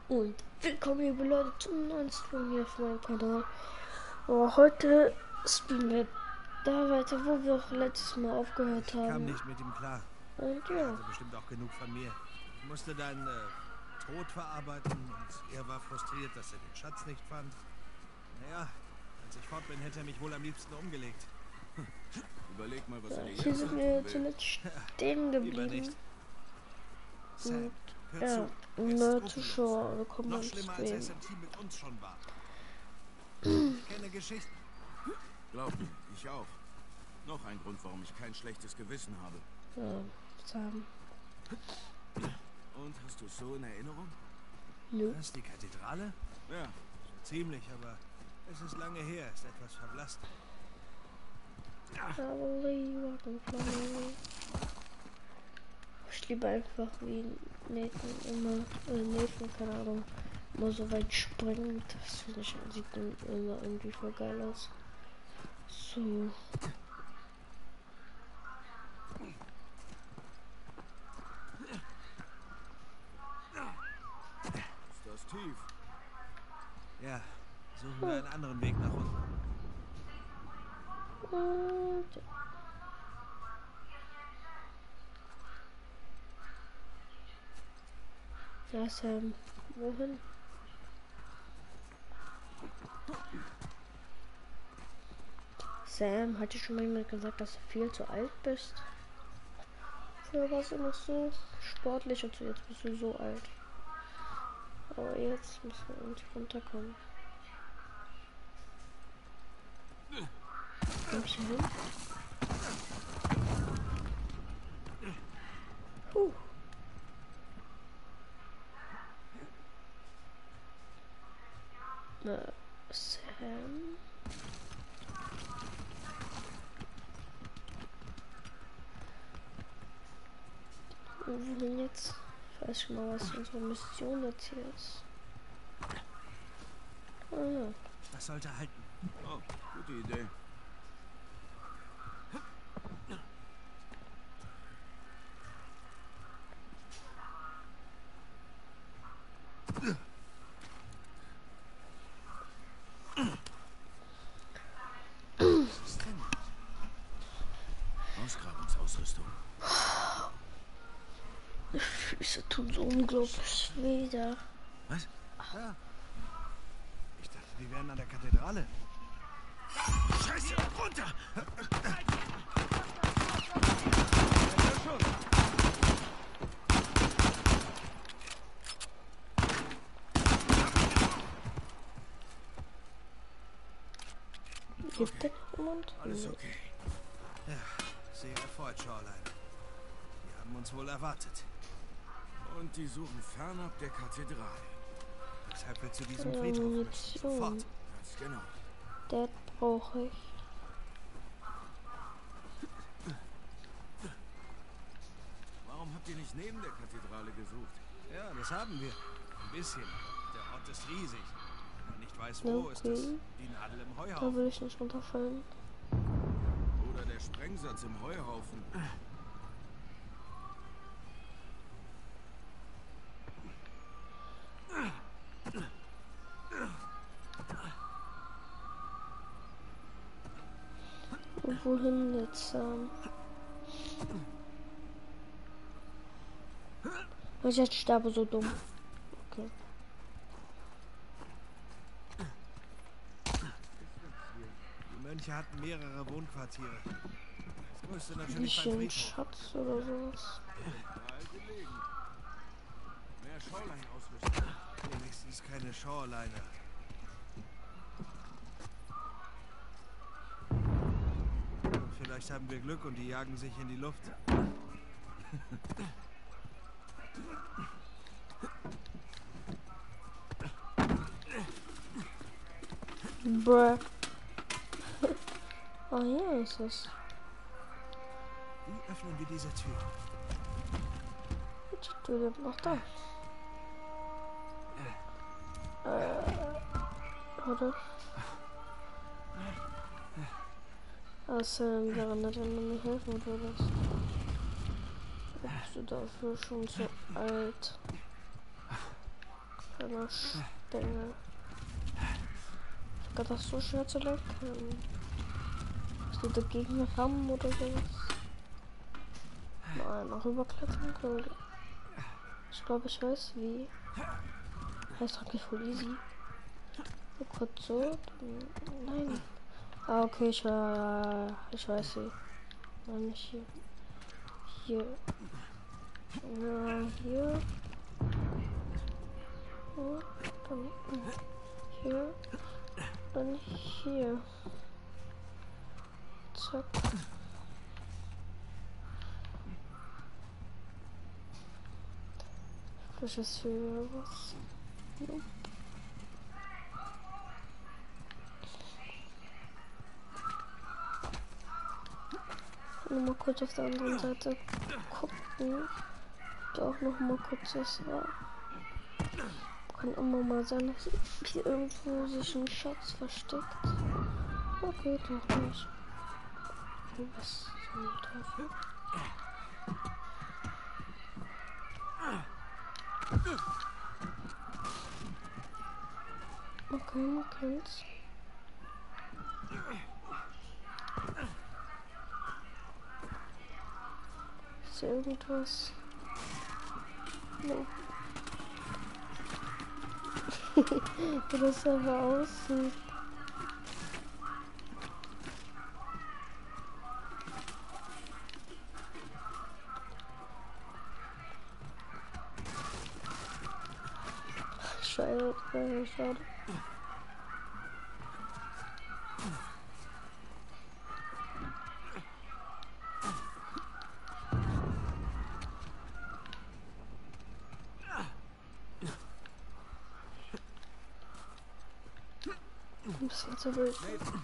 Und willkommen liebe Leute zum neuen Stream hier auf meinem Kanal. Heute spielen wir da weiter, wo wir auch letztes Mal aufgehört haben. Ich kam nicht mit ihm klar. Und Er ja, hatte bestimmt auch genug von mir. Ich musste dann Tod verarbeiten und er war frustriert, dass er den Schatz nicht fand. Naja, als ich fort bin, hätte er mich wohl am liebsten umgelegt. Überleg mal, was er dir hier jetzt sind antun wir will. zuletzt stehen Lieber geblieben. nicht. Sam, hör Ja, zu. Er ist neue skrupellos. Zuschauer bekommen Noch beim schlimmer, als er es Stream. im Team mit uns schon war. Ich kenne Geschichten. Glaub mir, ich auch. Noch ein Grund, warum ich kein schlechtes Gewissen habe. Ja, Sam. Und hast du es so in Erinnerung? Nö. Was, die Kathedrale? Ja, Ziemlich, aber es ist lange her, ist etwas verblasst. Ich liebe einfach wie Nathan immer, Nathan, keine Ahnung, immer so weit springt. Das finde ich, sieht dann immer irgendwie voll geil aus. So. ist das tief? Ja, suchen wir einen anderen Weg nach unten. Und ja, Sam, wohin? Sam, hat dir schon mal jemand gesagt, dass du viel zu alt bist? Früher warst du noch so sportlich und so, jetzt bist du so alt. Aber jetzt müssen wir irgendwie runterkommen. Komm ich hier hin? Sam. Wohin jetzt? Ich weiß schon mal, was unsere Mission jetzt hier ist. Ah ja. Das sollte halten. Oh, gute Idee. Was ist denn? Ausgrabungsausrüstung. Die Füße tun so unglaublich weh da. Was? Ja. Ich dachte, wir wären an der Kathedrale. Scheiße, runter! Gibt es jemand? Alles okay. Ja, sehr erfreut, Shoreline. Die haben uns wohl erwartet. Und die suchen fernab der Kathedrale. Deshalb wir zu diesem Ja, Friedhof müssen. Munition. Sofort. Ganz genau. Der brauche ich. Warum habt ihr nicht neben der Kathedrale gesucht? Ja, das haben wir. Ein bisschen. Der Ort ist riesig. Wenn man nicht weiß, wo, ist das Okay. die Nadel im Da Heuhaufen. will ich nicht runterfallen. Oder der Sprengsatz im Heuhaufen? Und wohin jetzt? Ich jetzt sterbe so dumm. Okay. Die Mönche hatten mehrere Wohnquartiere. Das müsste natürlich Nicht beim ein Friedhof. Schatz oder sowas. Nahe gelegen. Mehr Shoreline-Ausrüstung. Wenigstens keine Shoreliner. Vielleicht haben wir Glück und die jagen sich in die Luft. Bruh. Ah, hier ist es. Wie öffnen wir diese Tür? Die Tür lebt noch da. Oder? Außerdem wäre nett, wenn du mir helfen würdest. Bist du dafür schon zu alt? deiner Stängel. Sogar das so schwer zu lenken. Dass die dagegen rammen oder sowas. Mal noch rüberklettern können. Ich glaube, ich weiß wie. Heißt eigentlich voll easy. So kurz so. Nein. Ah, okay, ich weiß wie. Nein, nicht hier. Hier. Ja, hier. Ja, dann hier. Dann hier. Zack. Das ist für was. Nope. Mal kurz auf der anderen Seite gucken. Da auch noch mal kurz was war. Kann immer mal sein, dass hier irgendwo sich ein Schatz versteckt. Okay, doch nicht. Was zum Teufel? Okay, man kennt's. Ist hier irgendwas? No. Wie das aber aussieht. Schade. Ein bisschen zu wild.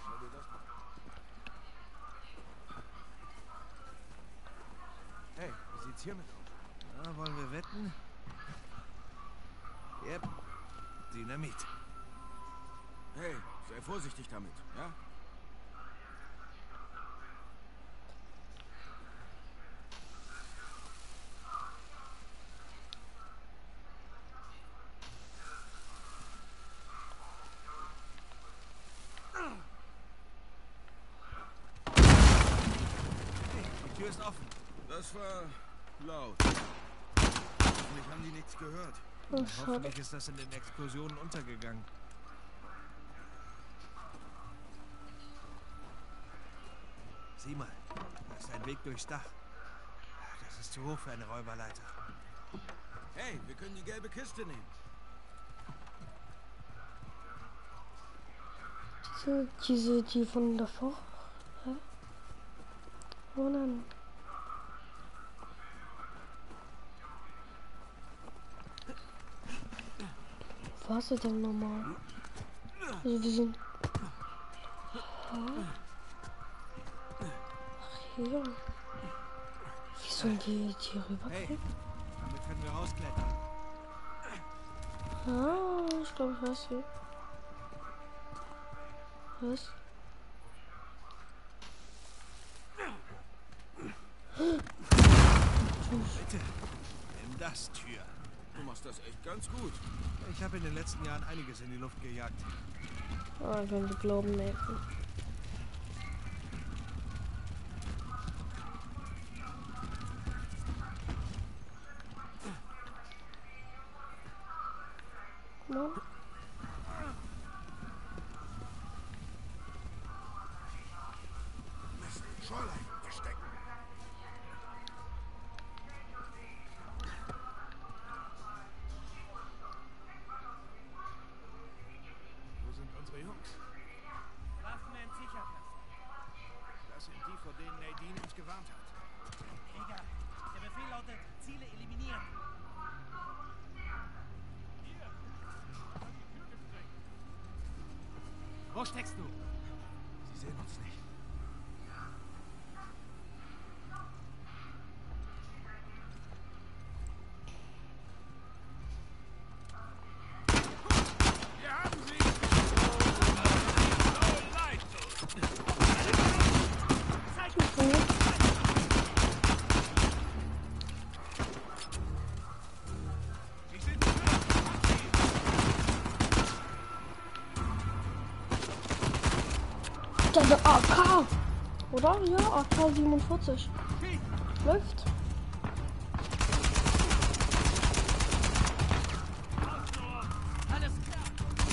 Hey, wie sieht's hier mit aus? Na, wollen wir wetten? Yep. Dynamit. Hey, sei vorsichtig damit, ja? Die Tür ist offen. Das war laut. Hoffentlich haben die nichts gehört. Oh, schade. Hoffentlich ist das in den Explosionen untergegangen. Sieh mal, da ist ein Weg durchs Dach. Das ist zu hoch für eine Räuberleiter. Hey, wir können die gelbe Kiste nehmen. Die von davor. Hä? Oh nein. Wo warst du denn nochmal? Also wir sind. Ach hier. Wie sollen die rüberkriegen? Hey, damit können wir rausklettern. Ah, ich glaube, ich weiß wie. Was? Bitte, nimm das Tür. Du machst das echt ganz gut. Ich habe in den letzten Jahren einiges in die Luft gejagt. Ah, ich kann die Glauben merken. Mann. Mist, Shoreline, verstecken. Wo sind unsere Jungs? Waffen entsichert lassen. Das sind die, vor denen Nadine uns gewarnt hat. Krieger, der Befehl lautet, Ziele eliminieren. Wo steckst du? Sie sehen uns nicht. Wir haben sie! Sie sind Alter, der AK! Oder? Ja, AK 47. Läuft. Alles klar.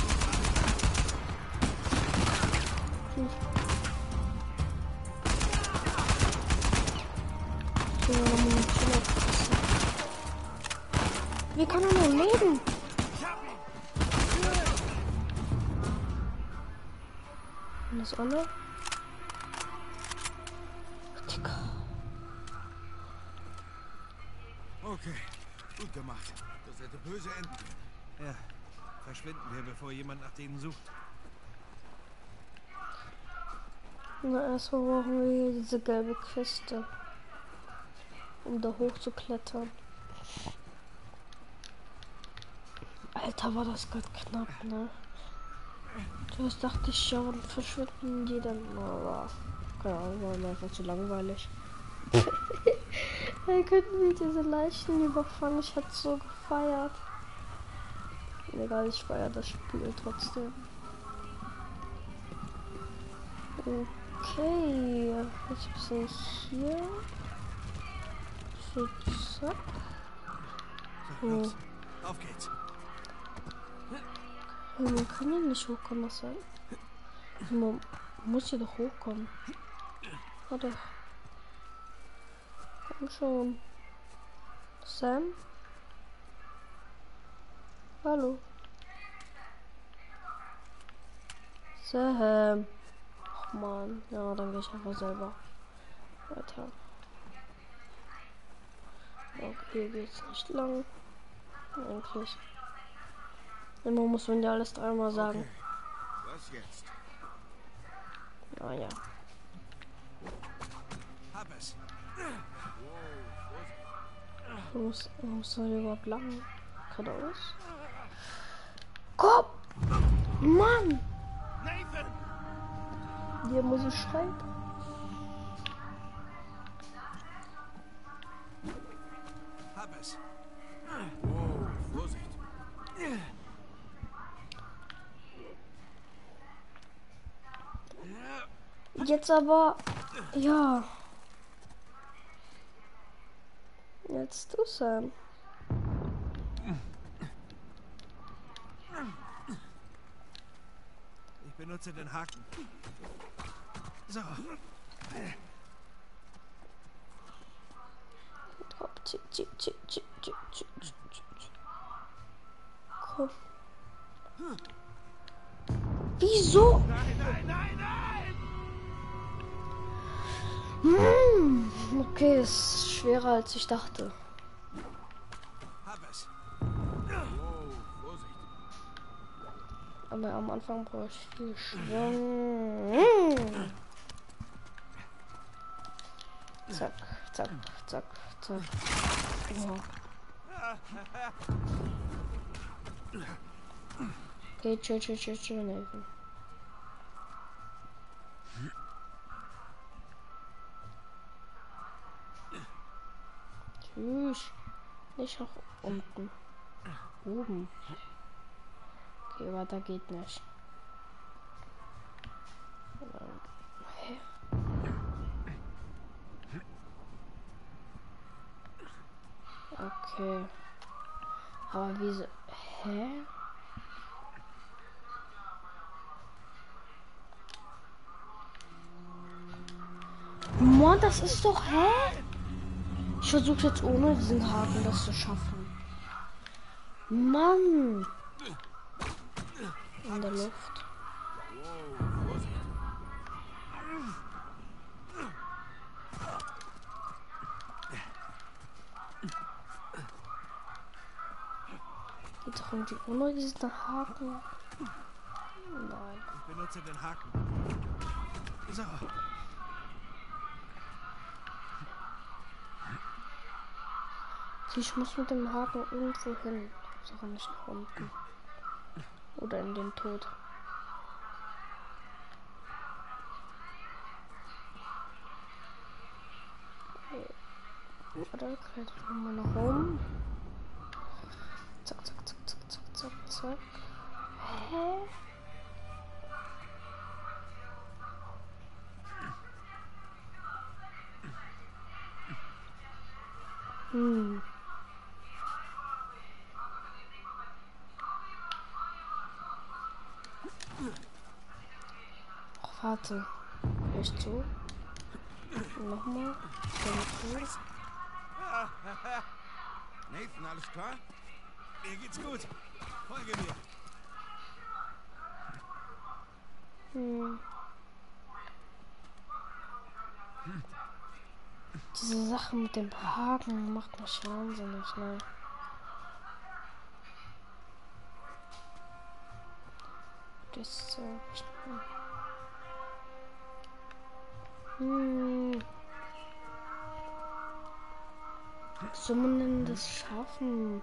Wie kann er noch leben? Und das andere? Digga. Okay, gut gemacht. Das hätte böse enden können. Ja, verschwinden wir, bevor jemand nach denen sucht. Na, erstmal brauchen wir hier diese gelbe Kiste, um da hoch zu klettern. Alter, war das gerade knapp, ne? Das dachte ich schon, verschwinden die dann, aber keine Ahnung, war mir einfach zu langweilig. Wir könnten wir diese Leichen überfahren, ich hätte so gefeiert. Egal, ich feiere das Spiel trotzdem. Okay, jetzt bin ich hier. So, zack. So, los. Auf geht's. Man kann ja nicht hochkommen, was sein. Man muss hier doch hochkommen. Warte. Komm schon. Sam? Hallo. Sam. Ach man. Ja, dann gehe ich einfach selber weiter. Okay, hier geht's nicht lang. Eigentlich. Immer muss man ja alles dreimal sagen. Okay. Was jetzt? Naja. Hab es. Wow, Wo muss man überhaupt lang? Geradeaus? Komm! Mann! Nathan! Hier muss ich schreiben. Hab es. wow, Vorsicht. Jetzt aber. Ja. Jetzt du, Sam. Ich benutze den Haken. So. Hopp, Komm. Wieso? Okay, ist schwerer als ich dachte. Hab es. Wow, Vorsicht. Aber am Anfang brauche ich viel Schwung. Zack, zack, zack, zack. Oh. Okay, chill, Nathan. Tschüss. Nicht nach unten. Oben. Okay, weiter geht nicht. Hä? Okay. Aber wieso? Hä? Mann, das ist doch, hä? Ich versuche jetzt ohne diesen Haken das zu schaffen. Mann! In der Luft. Wow, Vorsicht. Geht doch irgendwie ohne diesen Haken. Nein. Ich benutze den Haken. So. Ich muss mit dem Haken irgendwo hin. Sache nicht nach unten. Oder in den Tod. Warte, klettern wir mal nach oben. Zack, zack, zack, zack, zack, zack, zack. Hä? Warte. Vielleicht so. Nochmal. Nathan, alles klar? Mir geht's gut. Folge mir. Diese Sache mit dem Haken macht mich wahnsinnig, ne? Das ist so. Soll man denn das schaffen?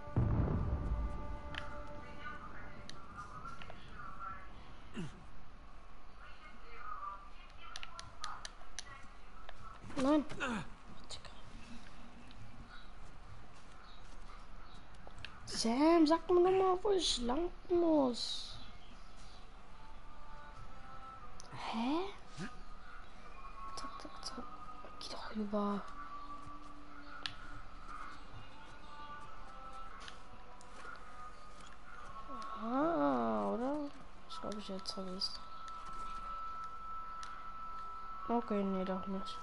Nein. Sam, sag mir nochmal, wo ich lang muss. Hä? Zack, zack, zack. Geh doch rüber. Ah, oder? Ich glaube, ich jetzt habe es. Okay, nee, doch nicht.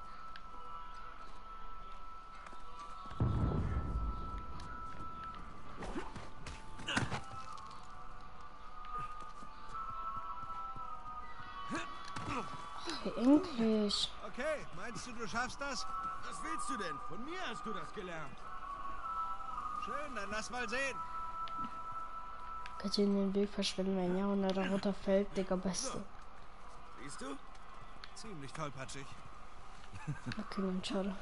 Ach, endlich. Okay, meinst du schaffst das? Was willst du denn? Von mir hast du das gelernt. Schön, dann lass mal sehen. Kannst du in den Weg verschwinden, wenn ja, und der roter fällt, Digga, Beste. Siehst du? Ziemlich tollpatschig. Okay, dann schade.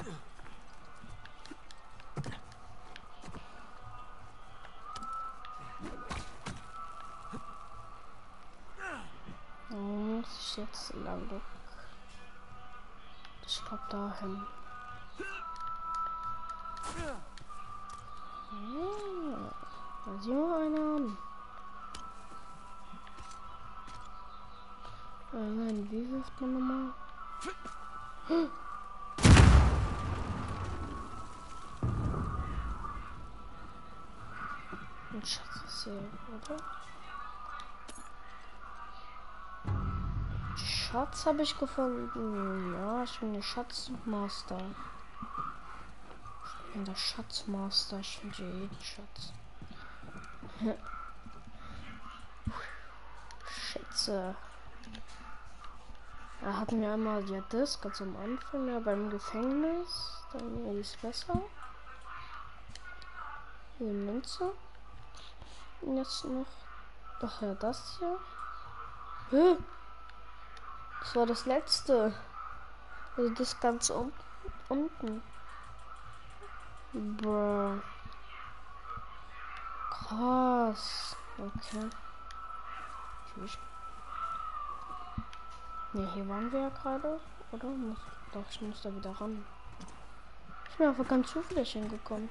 Wo muss ich jetzt lang? Ich glaube dahin. Ja, da sieht noch einer an. Nein, wie wirft man nochmal? Ein Schatz ist hier, oder? Schatz habe ich gefunden. Ja, ich bin der Schatzmaster. Ich bin der Schatzmaster. Ich finde jeden Schatz. Schätze. Da hatten wir einmal ja das ganz am Anfang, ja, beim Gefängnis. Dann ist es besser. Hier Münze. Und jetzt noch. Doch ja, das hier. Hä? Das war das letzte. Also das ganz unten. Bruh. Krass. Okay. Ne, hier waren wir ja gerade. Oder? Doch, ich muss da wieder ran. Ich bin einfach ganz zufällig hingekommen.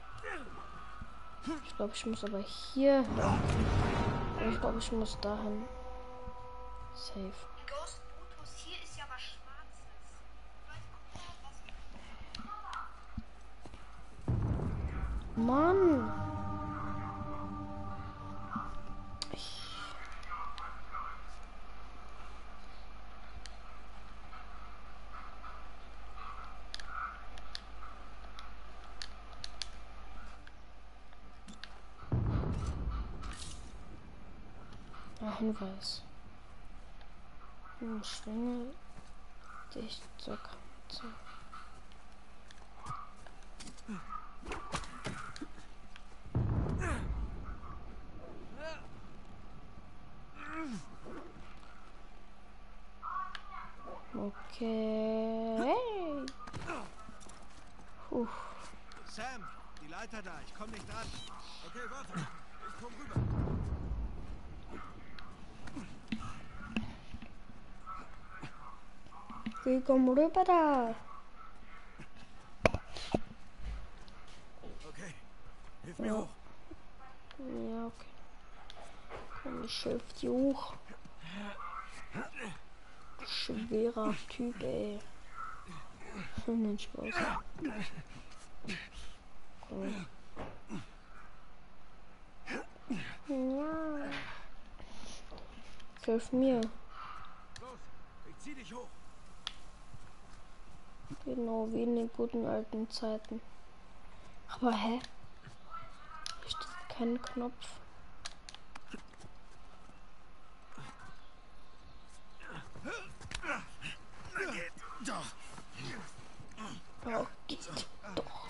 Ich glaube, ich muss aber hier hin. Ich glaube, ich muss dahin. Safe. Ghost Brutus, hier ist ja was Schwarzes. Mann! Ja, Hinweis. Schwinge dich zur Katze. Okay. Hey. Sam, die Leiter da. Ich komme nicht dran. Okay, warte. Ich komm rüber. Wir kommen rüber da. Okay. Hilf mir hoch. Ja, okay. Komm, ich helfe dir hoch. Schwerer Typ, ey. Nein, Spaß. Cool. Ja. Hilf mir. Los, Genau, wie in den guten alten Zeiten. Aber hä? Hier steht kein Knopf. Doch. Oh, geht doch.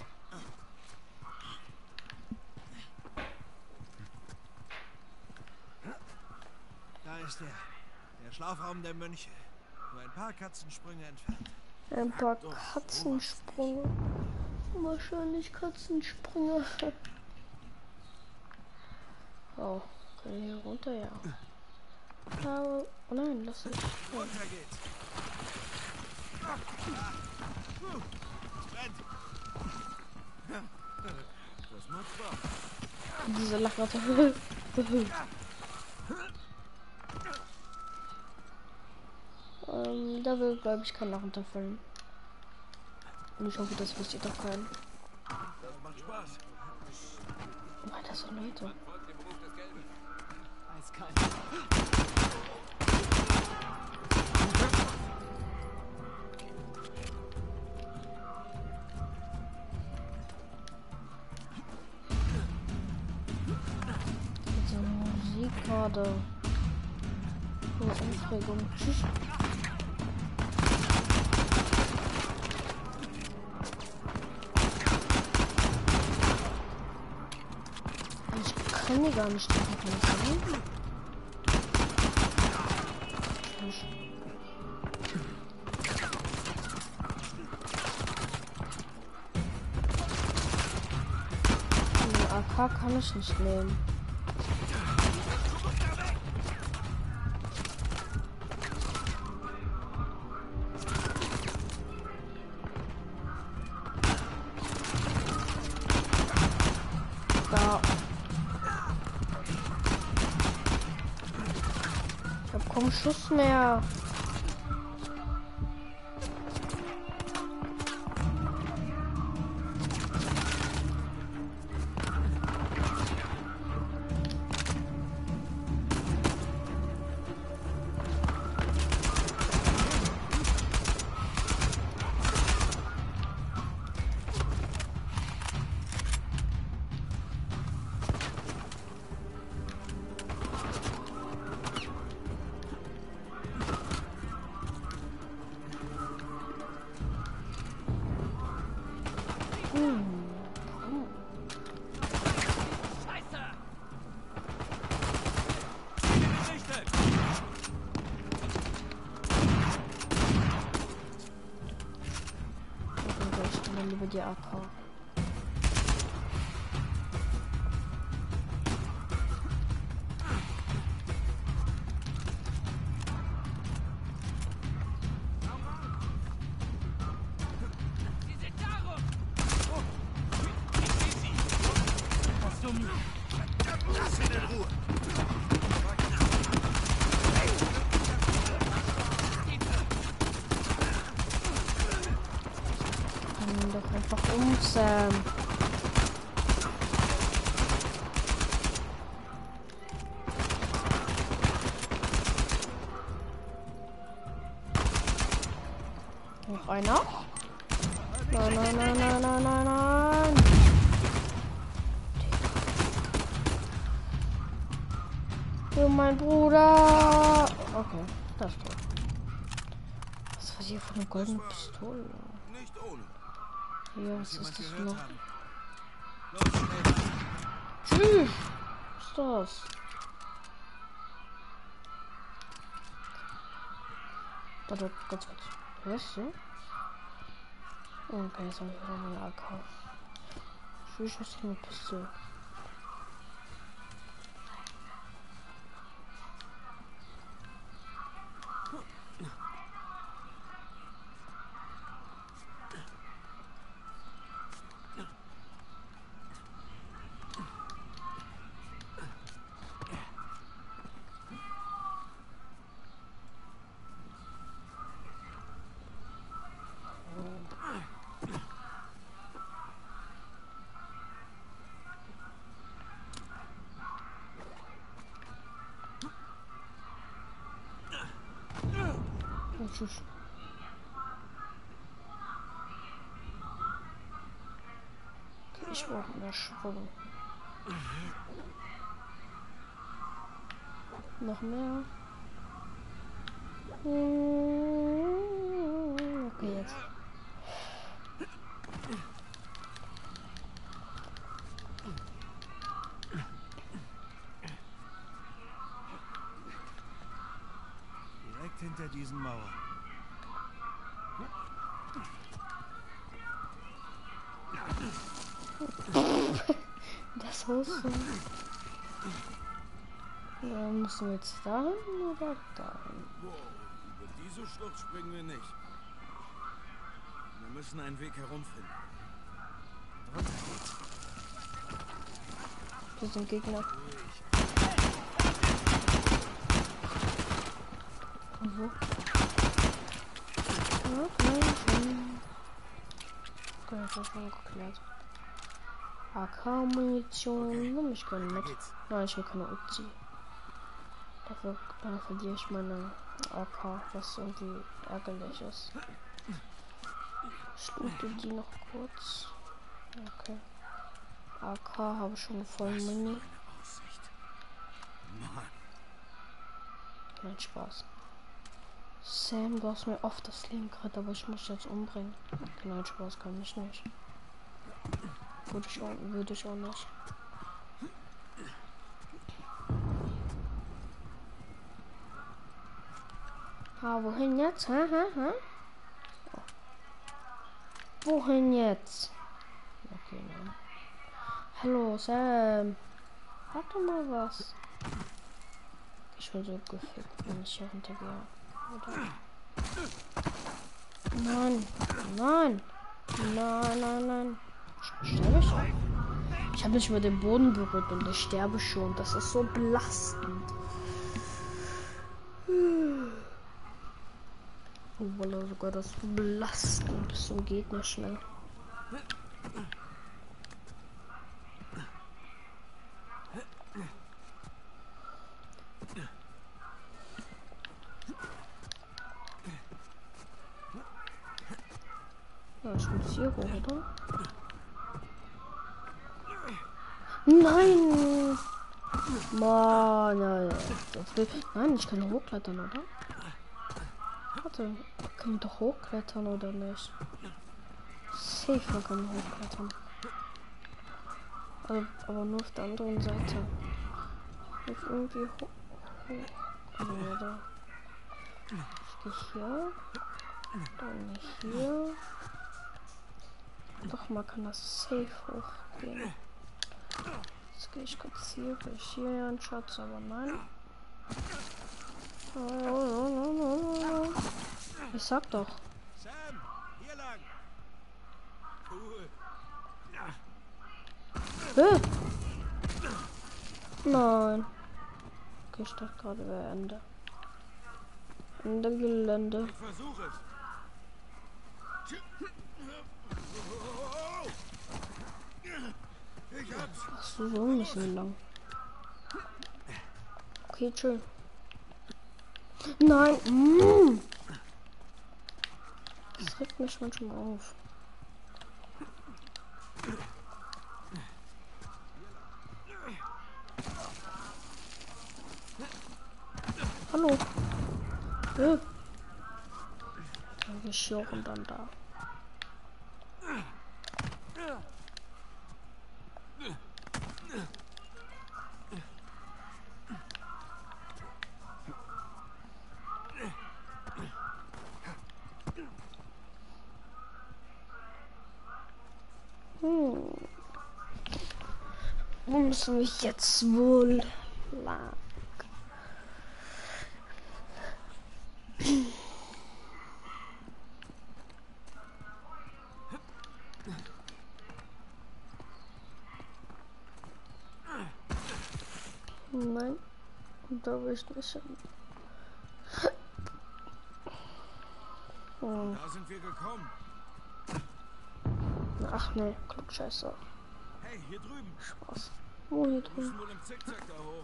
Da ist er. Der Schlafraum der Mönche. Nur ein paar Katzensprünge entfernt. Ein paar Katzensprünge. Wahrscheinlich Katzensprünge. Oh, können wir hier runter, ja. Aber, oh nein, lass mich. Runter geht's. Brennt. Das macht Spaß. Diese Lachratte. Da will, glaube ich, keiner runterfallen. Und ich hoffe, das wisst ihr doch keinen. Das macht Spaß. Oh, das sind Leute. Eiskalt. Diese Musik gerade. So Aufregung. Tschüss. Ich kann die gar nicht treffen, kann ich sagen. Tschüss. Den AK kann ich nicht nehmen. Da. Ich hab kaum Schuss mehr. Lieber die AK. Lass ihn in Ruhe. Doch einfach um, Sam. Noch einer? Nein, nein, nein, nein, nein, nein, nein. Du, mein Bruder. Okay, das ist tot. Was war hier von einer goldenen Pistole? Nicht ohne. Hier, was Jemand ist das gehört noch? haben. Los, schnell. Tschüss. Was ist das? Warte, ganz kurz. Hörst du? Okay, jetzt habe ich wieder meine AK. Tschüss, was ist eine Pistole? Oh, tschüss. ich auch mehr Sprung. Noch mehr. Okay, jetzt. Direkt hinter diesen Mauern. Das Haus. Müssen wir jetzt dahin oder dahin? Wow, über diese Schlucht springen wir nicht. Wir müssen einen Weg herumfinden. Hier sind Gegner. Und wo? Okay, das ist schon geklärt. AK-Munition. Nimm ich gerne mit. Nein, ich will keine Uzi. Dafür verliere ich meine AK, was irgendwie ärgerlich ist. Ich loote die noch kurz. Okay. AK habe ich schon voll Mini. Nein, Spaß. Sam, du hast mir oft das Leben gerettet, aber ich muss jetzt umbringen. Nein, Spaß kann ich nicht. Würde ich auch nicht. Wohin jetzt? Oh. Wohin jetzt? Okay, nein. Hallo, Sam. Warte mal was. Ich bin so gefickt, wenn ich hier runtergehe. Oder? Nein. Nein. Nein. Sterbe ich auch? Ich habe nicht über den Boden berührt und ich sterbe schon. Das ist so belastend. Oh, voilà, sogar das belastend bis zum geht nicht schnell. Ja, ich muss hier hoch, oder? Nein! Mann, nein, ich kann hochklettern, oder? Warte, kann ich doch hochklettern oder nicht? Safe, man kann hochklettern. Aber nur auf der anderen Seite. Nicht irgendwie hoch. Also, oder? Ich gehe hier. Dann hier. Doch, man kann das safe hochgehen. Jetzt gehe ich kurz hier, weil ich hier einen Schatz, aber nein. Ich sag doch. Sam, hier lang. Cool. Nein. Okay, ich dachte gerade wäre Ende. Ende Gelände. Ich versuche es. Ich hab's. Ach so ein bisschen lang. Okay, schön. Nein. Das regt mich manchmal auf. Hallo. Dann gehe ich hier hoch und dann da. Wo müssen wir jetzt wohl lang? Nein, da will ich nicht hin. Oh. Da sind wir gekommen. Ach nee, Klugscheißer. Hey, hier drüben. Spaß. Wo hier Wir drüben? müssen wohl im Zickzack da hoch.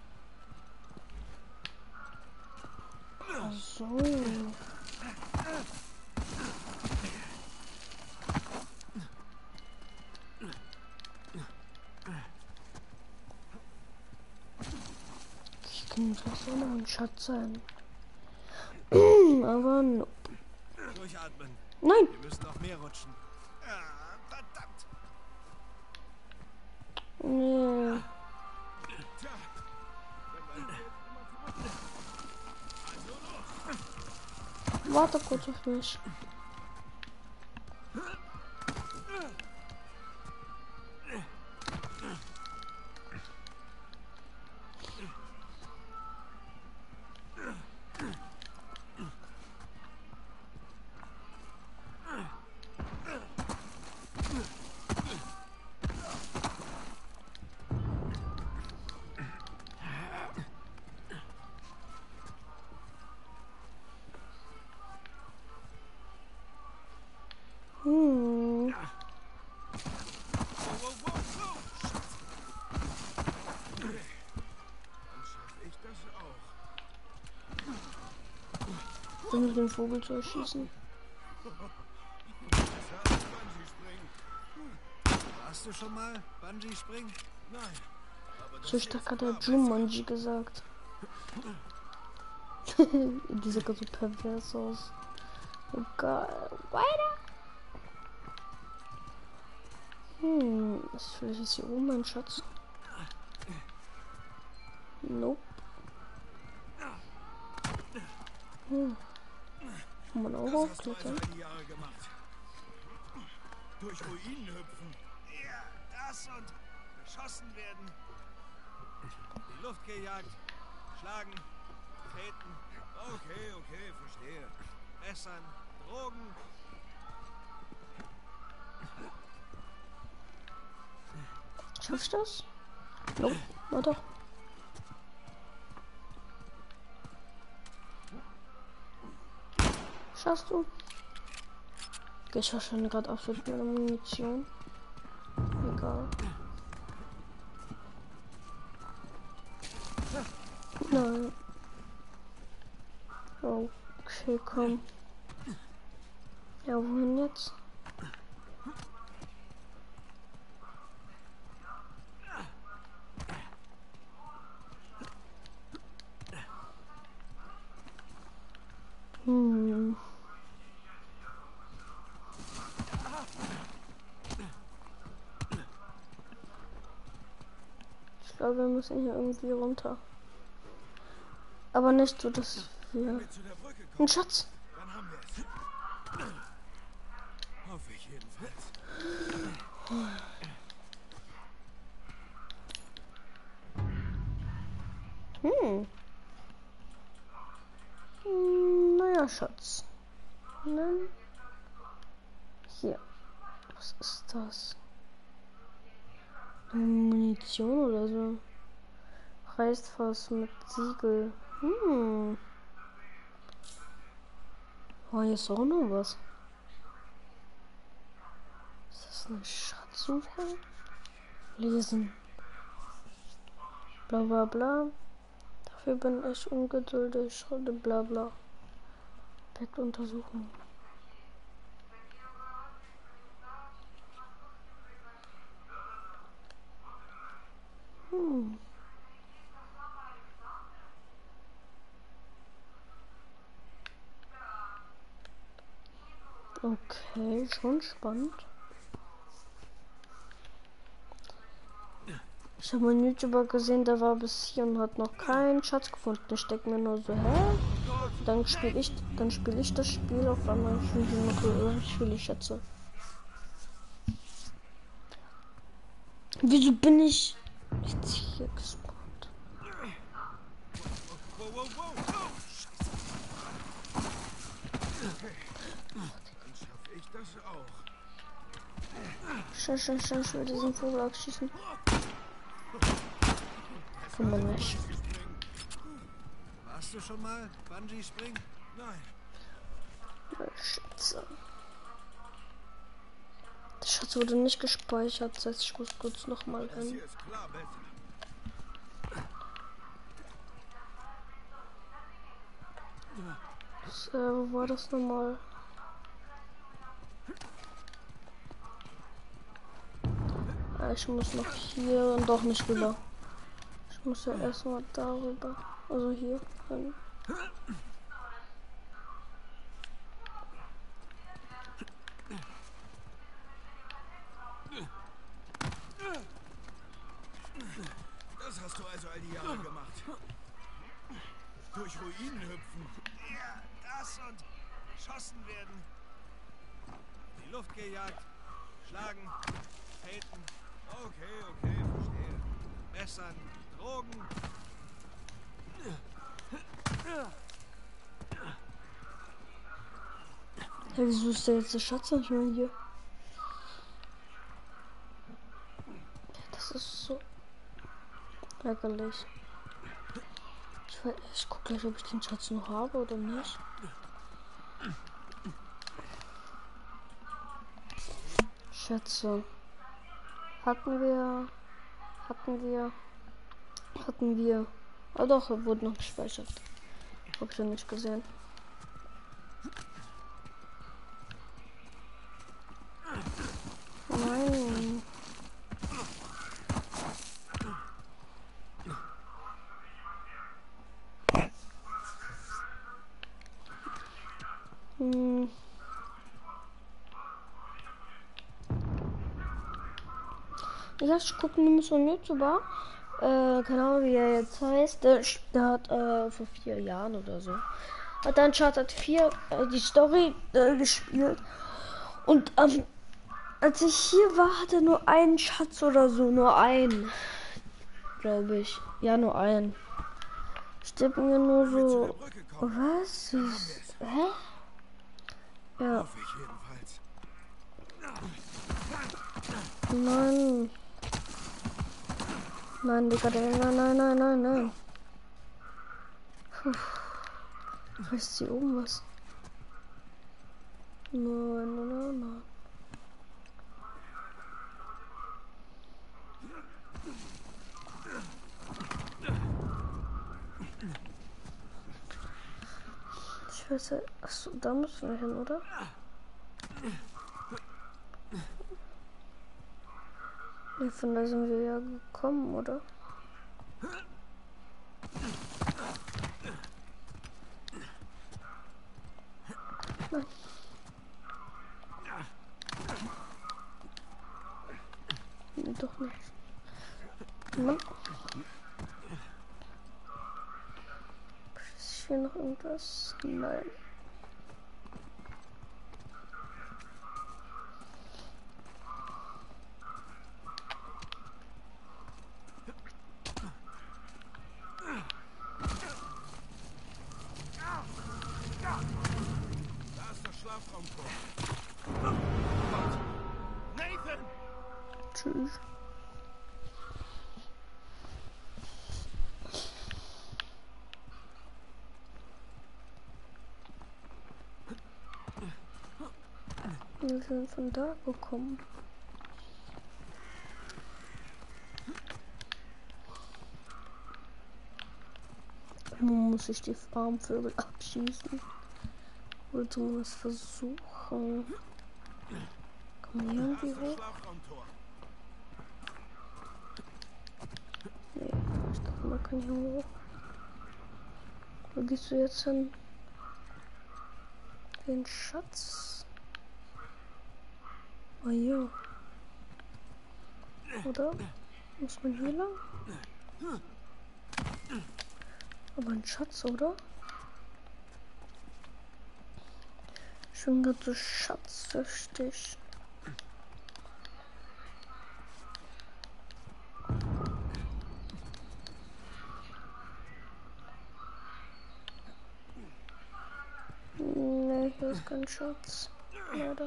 Ach so. Das soll noch ein Schatz sein. Aber no. Durchatmen. Nein! Wir müssen noch mehr rutschen. Ah, verdammt. Nee. Tja, wenn wir jetzt immer zurück. Also los. Warte kurz auf mich. Wow, wow, wow. Dann schaffe ich das auch. Ich will mit dem Vogel zu erschießen. Besser als Bungee-Springen. Warst du schon mal Bungee springen? Nein. Aber das So hier stark ist hat der klar Jumanji gesagt. Die sieht so pervers aus. Oh geil. Weiter. Ist vielleicht ist hier oben mein Schatz? Nope. Kann man auch Das hast du also aufklettern? all die Jahre gemacht. Durch Ruinen hüpfen. Ja, das und beschossen werden. Die Luft gejagt. Schlagen. Treten. Okay, verstehe. Messern. Drogen. Schaff ich das? Nope. Na doch. Schaffst du? Okay, ich verschwende gerade absolut meine Munition. Egal. Nein. Okay, komm. Ja, wohin jetzt? Ich glaube, wir müssen hier irgendwie runter. Aber nicht so, dass wir... Wenn wir zu der Brücke kommen, Ein Schatz! dann haben wir es. Hoffe ich jedenfalls. Naja, Schatz. Nein. Hier. Was ist das? Munition oder so. Reißfass mit Siegel. Oh, hier ist auch noch was. Ist das eine Schatzsuche? Lesen. Bla bla bla. Dafür bin ich ungeduldig. Schreibe bla bla. Objekt untersuchen. Okay, schon spannend. Ich habe einen YouTuber gesehen, der war bis hier und hat noch keinen Schatz gefunden. Ich denke mir nur so, hä? Dann spiele ich das Spiel auf einmal. Ich will die Schätze. Wieso bin ich jetzt hier gespawnt? Wow, wow, wow. Dann schaffe ich das auch. Scheiße, ich will diesen Vogel abschießen. Komm mal nicht. Warst du schon mal Bungee springen? Nein. Schätze. Der Schatz wurde nicht gespeichert, das heißt, ich muss kurz nochmal Das hin. hier ist klar besser. Wo war das nochmal? Ich muss noch hier und doch nicht rüber. Ich muss ja erstmal darüber. Also hier. Das hast du also all die Jahre gemacht. Durch Ruinen hüpfen. Ja, das und geschossen werden. Die Luft gejagt, schlagen, haten, Okay, verstehe. messern, Drogen. Ja, wieso ist der jetzt der Schatz nicht mehr hier? Das ist so ärgerlich. Ich guck gleich, ob ich den Schatz noch habe oder nicht. Schätze. Hatten wir. Ah doch, er wurde noch gespeichert. Hab ich ja nicht gesehen. Nein. Ja, ich gucke nämlich so einen YouTuber. Keine Ahnung, wie er jetzt heißt. Der hat vor 4 Jahren oder so. Hat dann Uncharted 4 die Story gespielt. Und als ich hier war, hat er nur einen Schatz oder so. Nur einen. Glaube ich. Ja, nur einen. Steht mir nur so. Was? Hä? Ja. Hoffe ich jedenfalls. Nein. Nein, Digga, nein. Puh. Ist hier oben was? Nein. Ich weiß ja. Achso, da müssen wir hin, oder? Nee, von da sind wir ja gekommen, oder? Nein. Nee, doch nicht. Mann. Ist hier noch irgendwas? Nein. Da ist das Schlafraumtor. Nathan! Tschüss. Wir sind von da gekommen. Nun muss ich die Farmvögel abschießen. Oder zumindest versuchen. Kann man hier irgendwie hoch? Schlafraumtor. Nee, ich glaube, man kann hier hoch. Wo gehst du jetzt hin? Den Schatz? Oh ja. Oder? Muss man hier lang? Aber ein Schatz, oder? Ich bin gerade so schatzsüchtig. Nee, hier ist kein Schatz. Leider.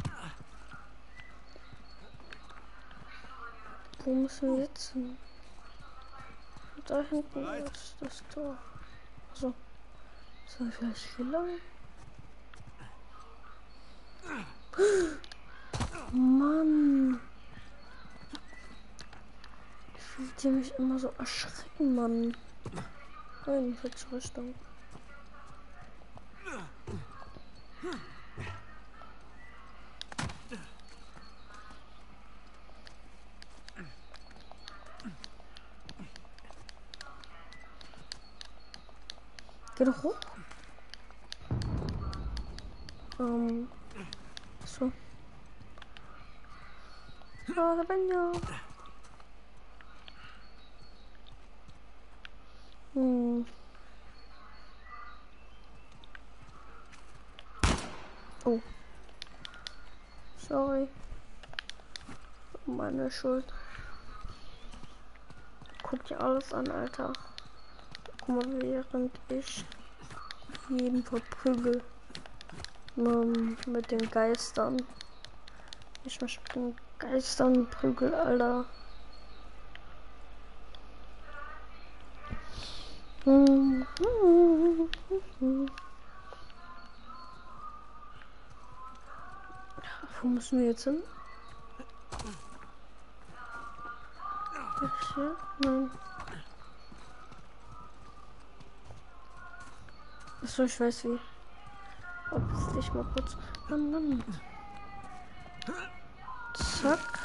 Wo müssen wir jetzt hin? Da hinten ist das Tor. So. Soll ich vielleicht hier lang? Mann. Ich will die mich immer so erschrecken, Mann. Nein, falsche Richtung. Geh doch hoch. So. Ah, da bin ich. Oh. Sorry. Meine Schuld. Guck dir alles an, Alter. Guck mal, während ich jeden verprügel. Mit den Geistern. Ich mich mit den Geistern prügel, Alter. Wo müssen wir jetzt hin? Hier? Nein. Achso, ich weiß wie. Ob ich mal kurz. Dann. Zack.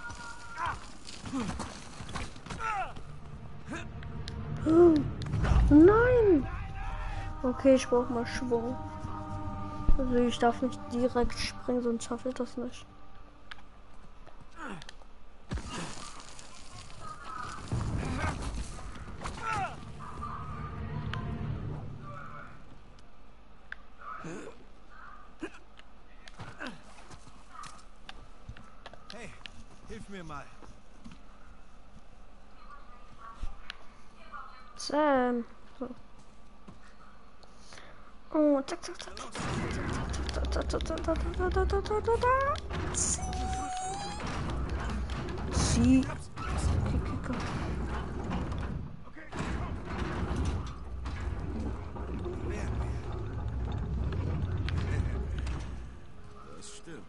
Oh, nein! Okay, ich brauche mal Schwung. Also ich darf nicht direkt springen, sonst schaffe ich das nicht. Hey, hilf mir mal. Sam. So. Oh, zack, zack, zack, zack, Sie. Das stimmt.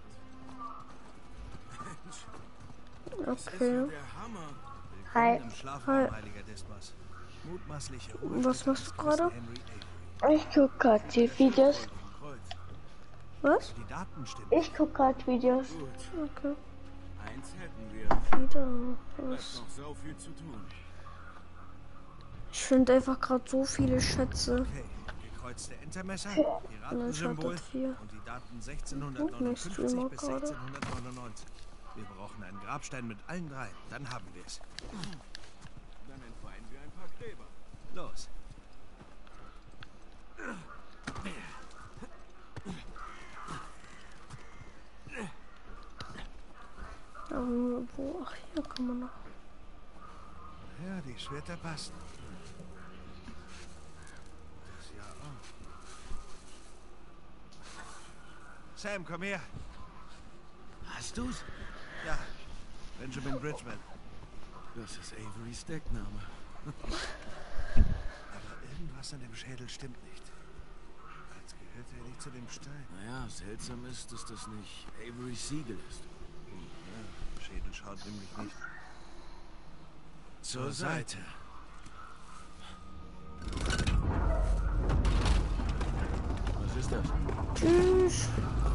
Okay. Der Hammer. Hi. Im Schlafraum, heiliger Desmos. Mutmaßliche Was machst du gerade? Henry Avery. Ich guck gerade die Videos. Was? Die Daten stimmen. Ich guck gerade Videos. Gut, Okay. eins hätten wir. Wieder. Bleibt Was? noch so viel zu tun. Ich finde einfach gerade so viele Schätze. Okay, gekreuzte Entermesser, Und dann Piratensymbol startet hier. und die Daten 1659 Streamer bis gerade. 1699. Wir brauchen einen Grabstein mit allen drei. Dann haben wir es. Dann entweihen wir ein paar Gräber. Los. Wo? Ach, hier kann man noch. Ja, die Schwerter passen. Das ja auch. Sam, komm her. Hast du's? Ja. Benjamin Bridgman. Das ist Averys Deckname. Aber irgendwas an dem Schädel stimmt nicht. Als gehört er nicht zu dem Stein. Naja, seltsam ist, dass das nicht Averys Siegel ist. Ja, der Schädel schaut nämlich nicht. Zur Seite. Was ist das? Tschüss.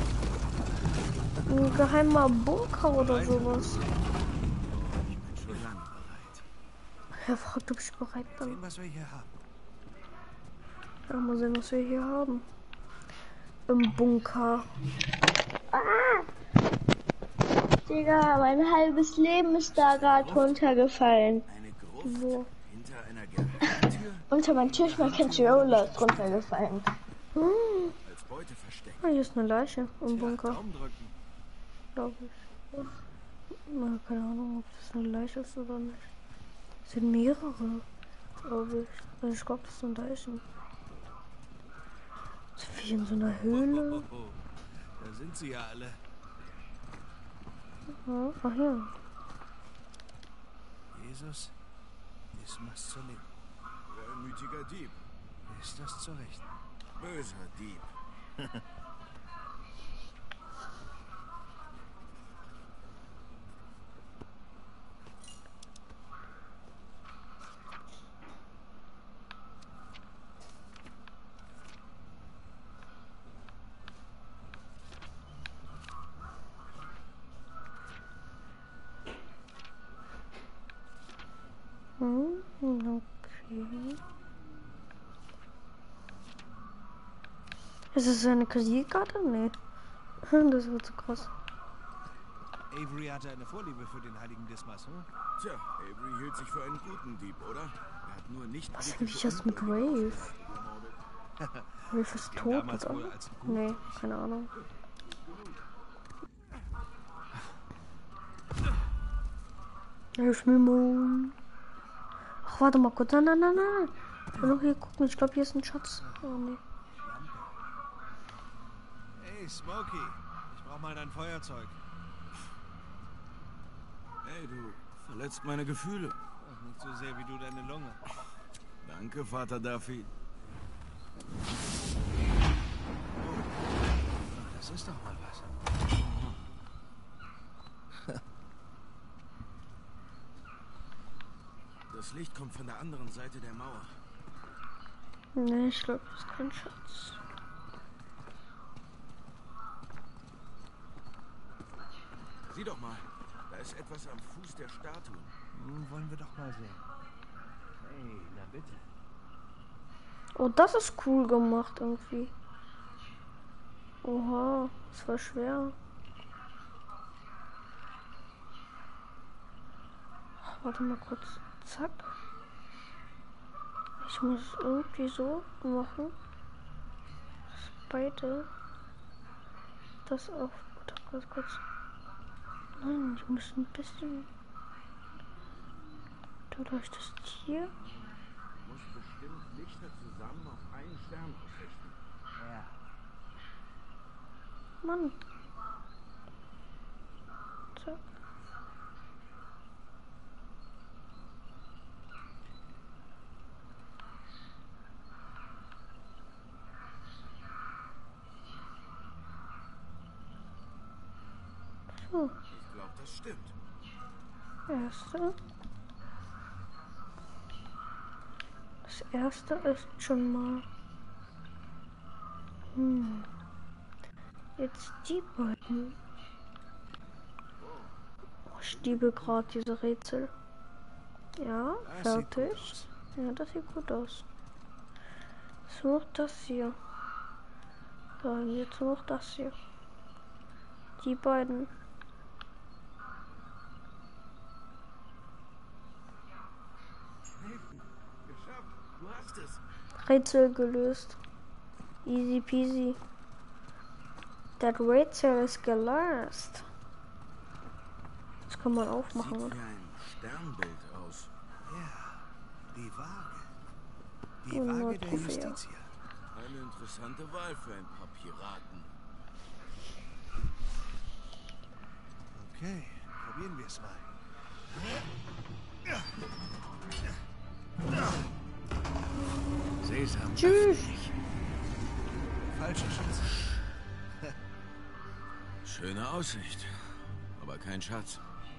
Ein geheimer Bunker oder sowas. Ich bin schon lange bereit. Er fragt, ob ich bereit bin. Sehen, was wir hier haben. Ja, mal sehen, was wir hier haben. Im Bunker. Digga, mein halbes Leben ist da gerade runtergefallen. Eine Gruft Wo? hinter einer Geheimtür Unter meinem Tisch, mein Controller ist runtergefallen. als Beute versteckt. Ah, hier ist eine Leiche im Tja, Bunker, Daumen drücken. glaube ich. Na, keine Ahnung, ob das eine Leiche ist oder nicht. Es sind mehrere, glaube ich. Also ich glaube, das sind Leichen. Das ist wie in so einer Höhle. Da sind sie ja alle. Ja, ach ja. Jesus, Dismas zur Linken. Reumütiger Dieb. Ist das zur Rechten? Böser Dieb. Okay. Ist es eine Kreditkarte? Nee. Das wird so krass. Avery hatte eine Vorliebe für den heiligen Dismas, hm? Tja, Avery hielt sich für einen guten Dieb, oder? Er hat nur nicht Was will britische ich jetzt mit Ungläubige Rave? ermordet. Rave ist Den tot, damals oder? wohl als gut. Nee, keine Ahnung. Schmimmung. Ach, warte mal kurz. Nein. Ich will noch hier gucken. Ich glaube, hier ist ein Schatz. Oh, nee. Hey, Smokey. Ich brauch mal dein Feuerzeug. Hey, du verletzt meine Gefühle. Ach, nicht so sehr wie du deine Lunge. Danke, Vater Duffy. Das ist doch mal was. Das Licht kommt von der anderen Seite der Mauer. Nee, ich glaube, das ist kein Schatz. Sieh doch mal, da ist etwas am Fuß der Statuen. Wollen wir doch mal sehen. Hey, na bitte. Oh, das ist cool gemacht irgendwie. Oha, das war schwer. Ach, warte mal kurz. Zack. Ich muss es irgendwie so machen, dass beide das auf. Warte, kurz. Nein, ich muss ein bisschen. Dadurch das Tier. Du musst bestimmt Lichter zusammen auf einen Stern ausrichten. Ja. Mann. Zack. So, Ich glaube, das stimmt. erste. Das erste ist schon mal. Jetzt die beiden. Oh, ich liebe gerade diese Rätsel. Ja, Das sieht gut fertig. aus. Ja, das sieht gut aus. So noch das hier. So, jetzt noch das hier. Die beiden. Geschafft, du hast es. Rätsel gelöst. Easy peasy. Das Rätsel ist gelöst. Das kann man Sieht aufmachen. wie ein Sternbild aus. Ja, die Waage. Die Und Waage nur der Trophäe. Justitia. Eine interessante Wahl für ein paar Piraten. Okay, probieren wir es mal. Sesam. Tschüss. Falscher Schatz. Schöne Aussicht, aber kein Schatz.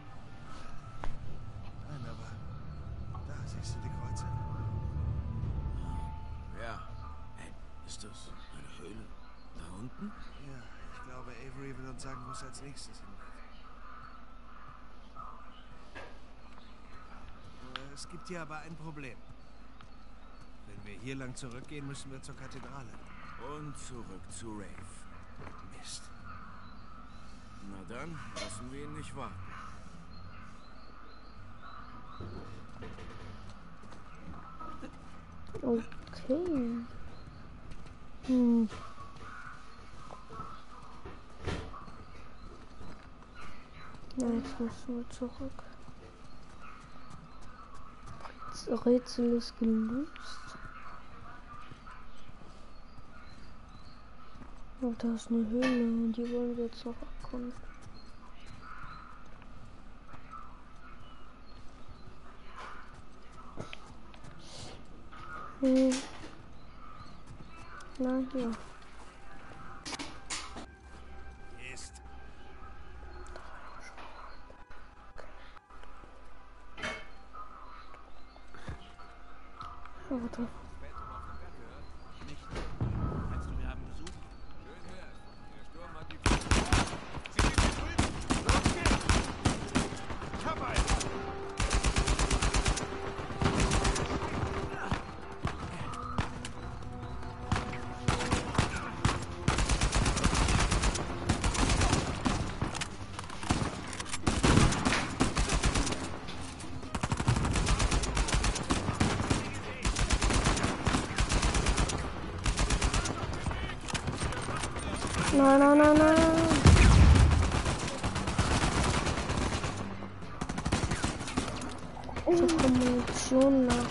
Nein, aber da siehst du die Kreuze. Ja. Hey, ist das eine Höhle? Da unten? Ja, ich glaube, Avery will uns sagen, wo es als nächstes hingeht. Es gibt hier aber ein Problem. Wenn wir hier lang zurückgehen, müssen wir zur Kathedrale. Und zurück zu Rafe. Mist. Na dann, lassen wir ihn nicht warten. Okay. Ja, jetzt müssen wir zurück. Das Rätsel ist gelöst. Und da ist eine Höhle und die wollen wir jetzt noch erkunden. Na hier. Ist. Warte. Meinst du, wir haben Besuch? Schön wär's. Der Sturm hat die... Nein, nein, nein, nein. Ich hab keine Munition mehr.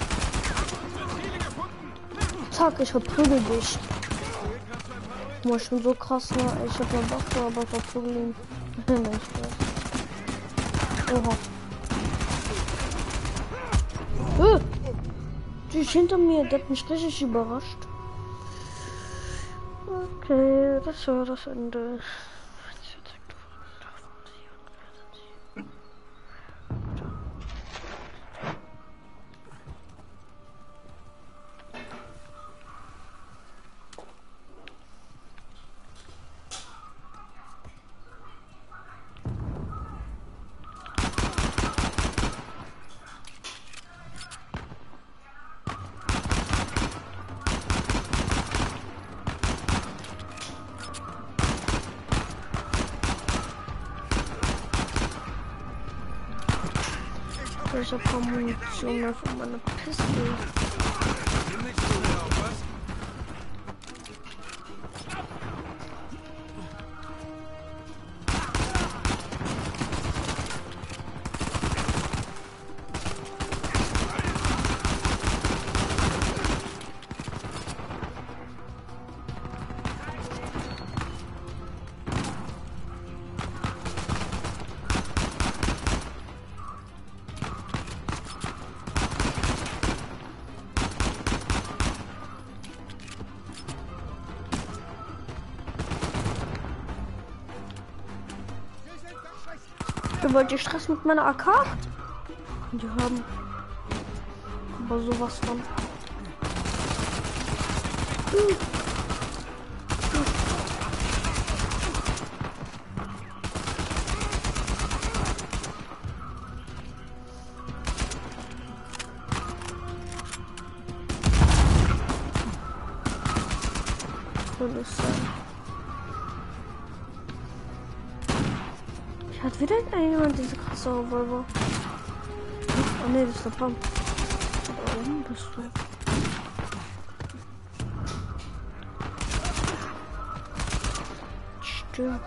Zack, ich verprügel dich. Boah, ich bin so krass, ne? Ich hab eine Waffe, aber verprügel ihn. Nein, Spaß. Oha. Die ist hinter mir, der hat mich richtig überrascht. Okay, das war das Ende. Ich hab keine Munition mehr für meine Pistole. Du wolltest Stress mit meiner AK? Die haben aber sowas von. Soll es sein? Hat wieder jemand diese krasse Revolver? Oh ne, das ist der Pump. Da oben bist du. Stimmt.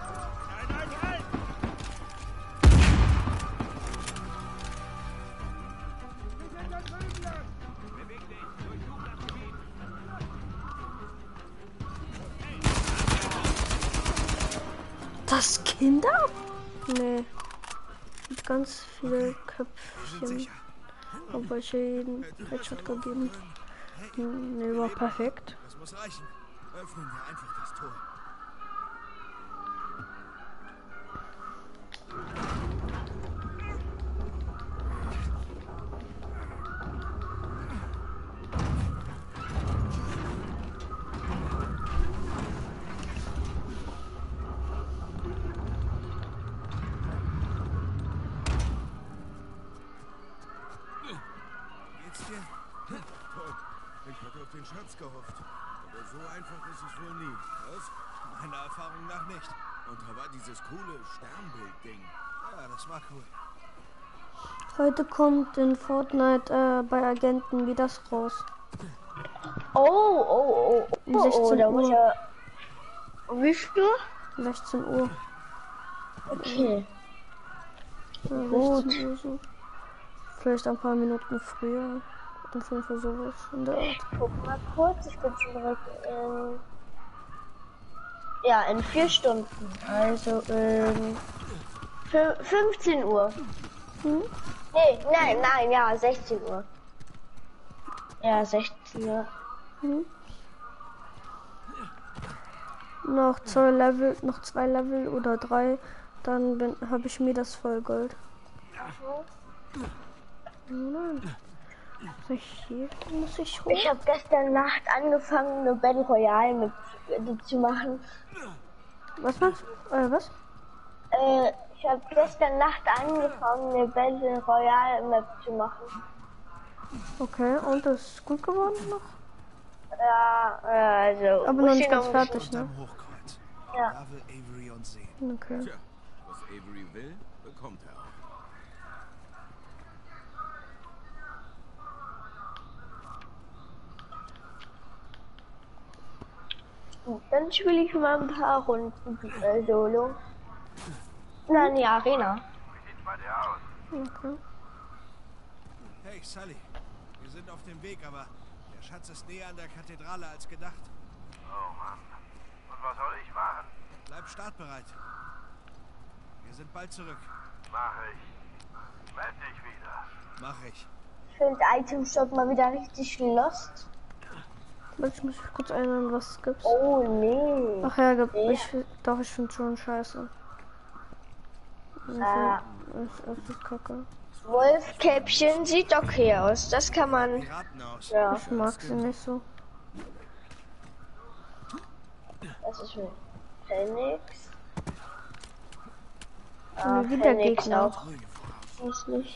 Das Kinder? Nee. Mit ganz viele Köpfchen. Obwohl ich jeden Headshot gegeben. Nee, war perfekt. Das muss reichen. Öffnen wir einfach das Tor. Ich hatte auf den Schatz gehofft. Aber so einfach ist es wohl nie. Was? Meiner Erfahrung nach nicht. Und da war dieses coole Sternbild-Ding. Ja, das war cool. Heute kommt in Fortnite bei Agenten wie das raus. Oh, Um 16 da muss Uhr. ja. Um wie viel? 16 Uhr. Okay. Ja, Gut. 16 Uhr so. Vielleicht ein paar Minuten früher. Um 5 Uhr sowas in der Art. Guck mal kurz, ich bin schon direkt ja, in 4 Stunden. Also 15 Uhr. Hm? Nee, nein, ja, 16 Uhr. Ja, 16 Uhr. Hm? Noch 2 Level oder 3, dann habe ich mir das Vollgold. Nein. Muss ich hoch? Ich habe gestern Nacht angefangen, eine Battle Royale zu machen. Was machst du? Was? Ich habe gestern Nacht angefangen, eine Battle Royale Map zu machen. Okay, und das ist gut geworden noch? Ja, also. Aber noch nicht ganz fertig, ne? Am Hochkreuz. Ja. Da will Avery uns sehen. Okay. Tja, was Avery will, bekommt er auch. Dann spiele ich mal ein paar Runden Solo. Nein, die Arena. Okay. Hey, Sully. Wir sind auf dem Weg, aber der Schatz ist näher an der Kathedrale als gedacht. Oh Mann. Und was soll ich machen? Bleib startbereit. Wir sind bald zurück. Mach ich. Meld dich wieder. Mach ich. Ich finde Item Shop mal wieder richtig lost. Ich muss mich kurz erinnern, was es gibt. Oh nee. Ach ja, ich finde schon scheiße. Es ist kacke. Wolfkäppchen sieht okay aus. Das kann man. Piraten aus. Ja, Ich mag sie nicht so. das ist für Phoenix. Wieder Phoenix Gegner. auch. Weiß nicht.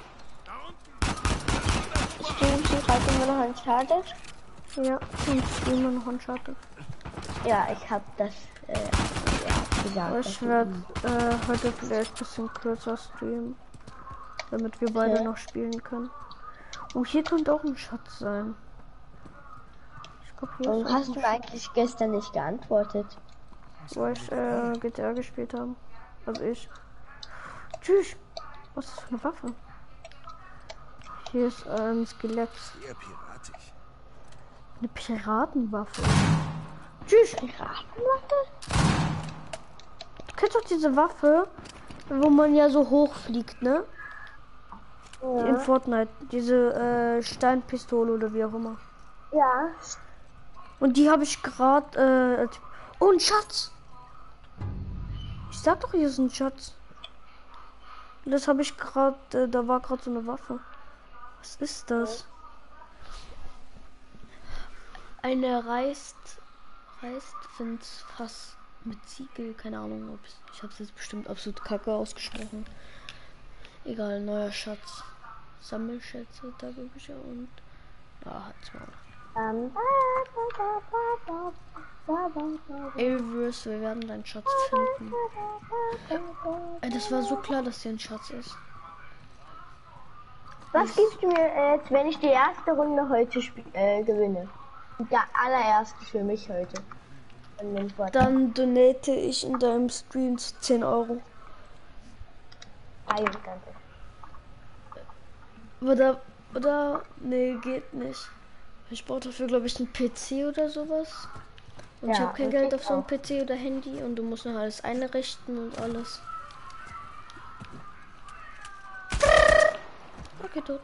Streamst du gerade immer noch Uncharted? Ja, und immer noch Uncharted. Ja, ich hab das gesagt. Ich werde heute vielleicht ein bisschen kürzer streamen, damit wir beide noch spielen können. Oh, hier könnte auch ein Schatz sein. Ich glaube, hier Warum ist hast auch du ein eigentlich gestern nicht geantwortet? Schatz, wo ich GTA gespielt habe. Also ich. Tschüss. Was ist das für eine Waffe? Hier ist ein Skelett. Eher piratisch. Eine Piratenwaffe. Tschüss. Piratenwaffe? Du kennst doch diese Waffe, wo man ja so hoch fliegt, ne? In Fortnite. Diese Steinpistole oder wie auch immer. Ja. Und die habe ich gerade. Oh, ein Schatz! Ich sag doch, hier ist ein Schatz. Das habe ich gerade. Da war gerade so eine Waffe. Was ist das? Eine Reißwind's Fass mit Ziegel. Keine Ahnung, ob ich habe es jetzt bestimmt absolut kacke ausgesprochen. Egal, neuer Schatz. Sammelschätze, da gebe ich ja und. Da hat's mal. Elvis, wir werden deinen Schatz finden. Das war so klar, dass hier ein Schatz ist. Was gibst du mir jetzt, wenn ich die erste Runde heute gewinne? Der allererste für mich heute. Von dem Vorteil. Dann donate ich in deinem Stream 10 Euro. 23. Oder, nee, geht nicht. Ich brauche dafür, glaube ich, einen PC oder sowas. Und ich Ja, habe kein das Geld geht auf so ein PC oder Handy und du musst noch alles einrichten und alles. Okay, tot.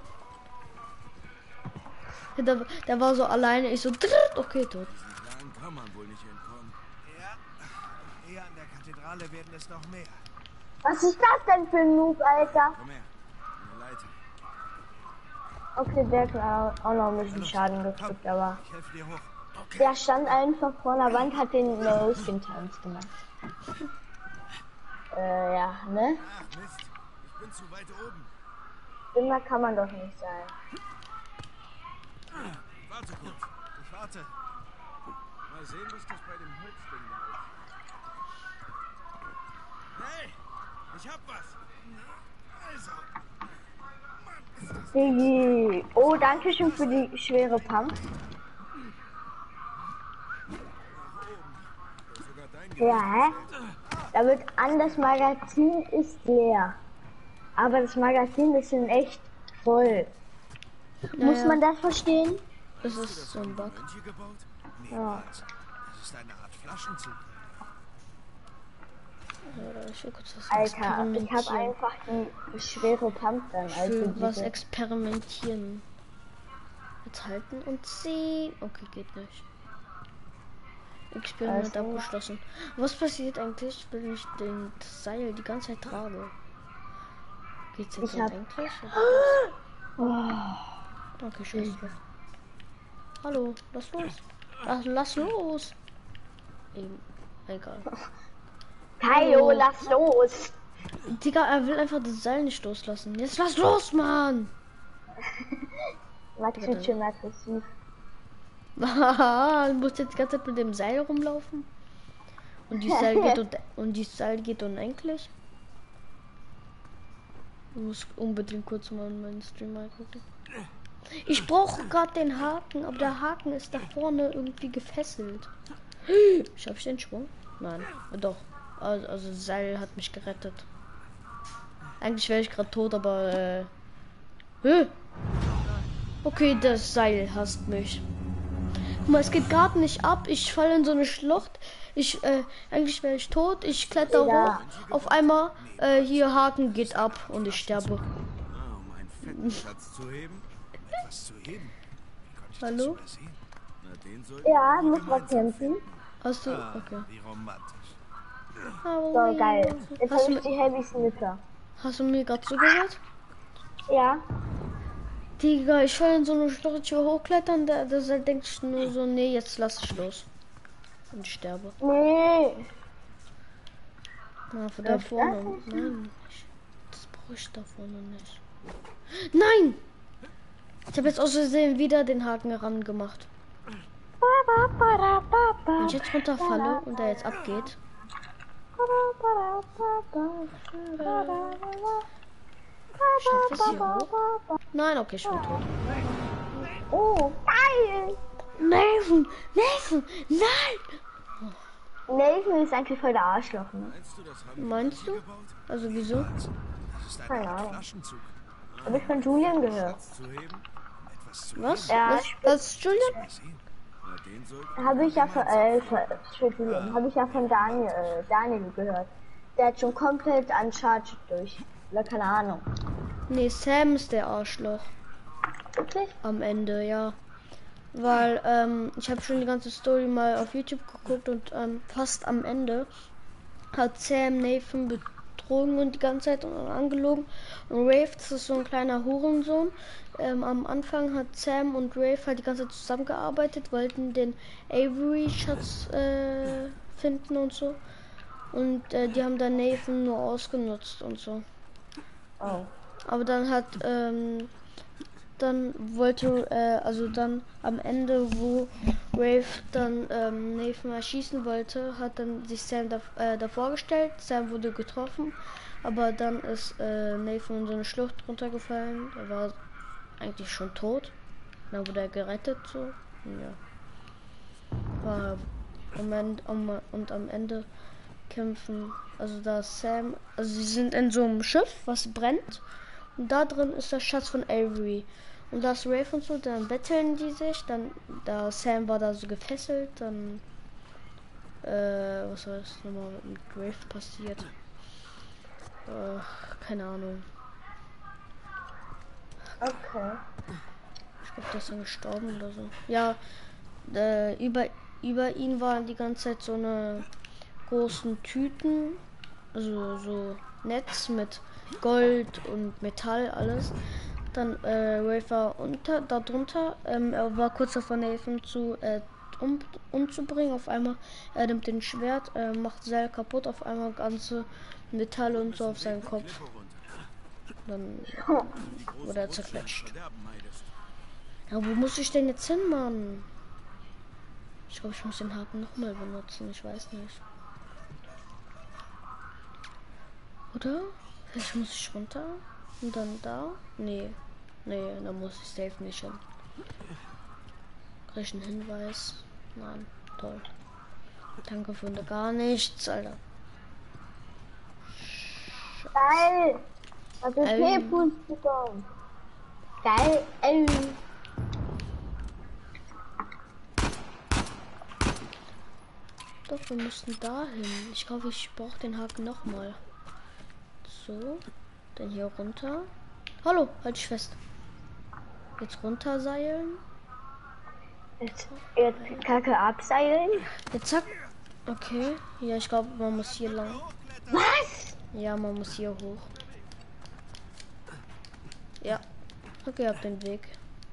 Ja, der war so alleine, ich so, okay, tot. Plan kann man wohl nicht entkommen. Ja. Hier an der Kathedrale werden es noch mehr. Was ist das denn für ein Noob, Alter? Komm her. Eine Leiter. Okay, der hat auch noch ein bisschen Schaden gekriegt, aber Ich helfe dir hoch. der stand einfach vor der Wand, hat den Mäuschen-Tanz gemacht. Ja, ne? Ach, Mist. Ich bin zu weit oben. Immer kann man doch nicht sein. Warte kurz. Ich warte. Mal sehen, was das bei dem Holzding da ist. Hey, ich hab was. Also. Digi. Oh, danke schön für die schwere Pump. Sogar dein Ja, hä? Da wird an, das Magazin ist leer. Aber das Magazin ist in echt voll. Muss man das verstehen? Das ist so ein Bug. Mönche gebaut? Ja. Niemals. Das ist eine Art Flaschenzug. Ich will kurz was Alter, ich habe experimentieren. einfach die schwere Pump dann. Ich Also will was diese- experimentieren. Jetzt halten und ziehen. Okay, geht nicht. Experiment Also- abgeschlossen. Was passiert eigentlich, wenn ich den Seil die ganze Zeit trage? Geht's jetzt Ich hab- endlich? Okay, scheiße. Hallo, lass los. Lass los. Eben, egal. Kaio, Hallo. lass los! Digga, er will einfach das Seil nicht loslassen. Jetzt lass los, Mann! Max wird schon aggressiv. Du musst jetzt die ganze Zeit mit dem Seil rumlaufen. Und die Seil geht unendlich. Ich muss unbedingt kurz mal in meinen Stream gucken. Ich brauche gerade den Haken, aber der Haken ist da vorne irgendwie gefesselt. Schaff ich den Sprung? Nein. Doch. Also Seil hat mich gerettet. Eigentlich wäre ich gerade tot, aber okay, das Seil hasst mich. Guck mal, es geht gerade nicht ab. Ich falle in so eine Schlucht. Eigentlich wäre ich tot. Ich kletter hoch. Auf einmal hier Haken geht ab und ich sterbe. Ah, um einen fetten Schatz zu heben? Was zu heben? Wie konnte ich Hallo? das übersehen? Na, den sollten Ja, wir muss man gemeinsam kämpfen. Hast du? Ah, Okay. wie romantisch. So, geil. Jetzt Hast habe du, ich die Heavy Sniffer. hast du mir gerade zugehört? Ja. Digga, ich will in so eine Schlucht ich will hochklettern. Da denke ich nur so, nee, jetzt lass ich los. Und ich sterbe. Nee. Na, von da vorne. Nein, das brauche ich da vorne nicht. Nein! Ich habe jetzt aus Versehen wieder den Haken herangemacht. Wenn ich jetzt runterfalle und der jetzt abgeht. Schafft es hier hoch? Nein, okay, ich bin tot. Oh, geil. Nathan! Nathan! Nein! Nathan ist eigentlich voll der Arschloch, ne? Meinst du, das haben Meinst du? Also wieso? Das ist ein Keine Ahnung. Flaschenzug. Hab ich von Julian gehört. zu heben? Etwas zu Was? Ja, Was, Julian? sehen. Na, den sollten Habe ich ja habe ich ja von Daniel gehört. Der hat schon komplett Uncharted durch. Oder keine Ahnung. Nee, Sam ist der Arschloch. Wirklich? Am Ende, ja. Weil, ich habe schon die ganze Story mal auf YouTube geguckt und fast am Ende hat Sam Nathan betrogen und die ganze Zeit angelogen. Und Rafe, das ist so ein kleiner Hurensohn. Am Anfang hat Sam und Rafe halt die ganze Zeit zusammengearbeitet, wollten den Avery-Schatz finden und so. Und die haben dann Nathan nur ausgenutzt und so. Oh. Aber dann hat, dann wollte, also dann am Ende, wo Rafe dann Nathan erschießen wollte, hat dann sich Sam davor gestellt. Sam wurde getroffen, aber dann ist Nathan in so eine Schlucht runtergefallen. Er war eigentlich schon tot. Dann wurde er gerettet, so. Ja. War und am Ende kämpfen, also da Sam, also sie sind in so einem Schiff, was brennt. Und da drin ist der Schatz von Avery. Und da ist Rafe und so, dann betteln die sich, dann, da Sam war da so gefesselt, dann, was war das nochmal mit Rafe passiert? Keine Ahnung. Okay. Ich glaube, der ist dann gestorben oder so. Ja, über ihn waren die ganze Zeit so eine großen Tüten, also so Netz mit Gold und Metall, alles. Dann Rafe war darunter. Er war kurz davor, Nathan umzubringen. Auf einmal, er nimmt den Schwert, macht Seil kaputt, auf einmal ganze Metall und so auf seinen Kopf. Dann wurde er zerquetscht. Ja, wo muss ich denn jetzt hin, Mann? Ich glaube, ich muss den Haken nochmal benutzen. Ich weiß nicht. Oder? Vielleicht muss ich runter und dann da? Nee. Nee, da muss ich safe nicht hin. Krieg ich einen Hinweis? Nein, toll. Danke für gar nichts, Alter. Geil. Das ist Hebus bekommen. Geil. Doch, wir müssen dahin. Ich glaube, ich brauche den Haken nochmal. So, dann hier runter. Hallo, halt dich fest. Jetzt runterseilen. Jetzt Kacke abseilen. Jetzt zack. Okay. Ja, ich glaube, man muss hier lang. Was? Ja, man muss hier hoch. Ja. Okay, hab den Weg.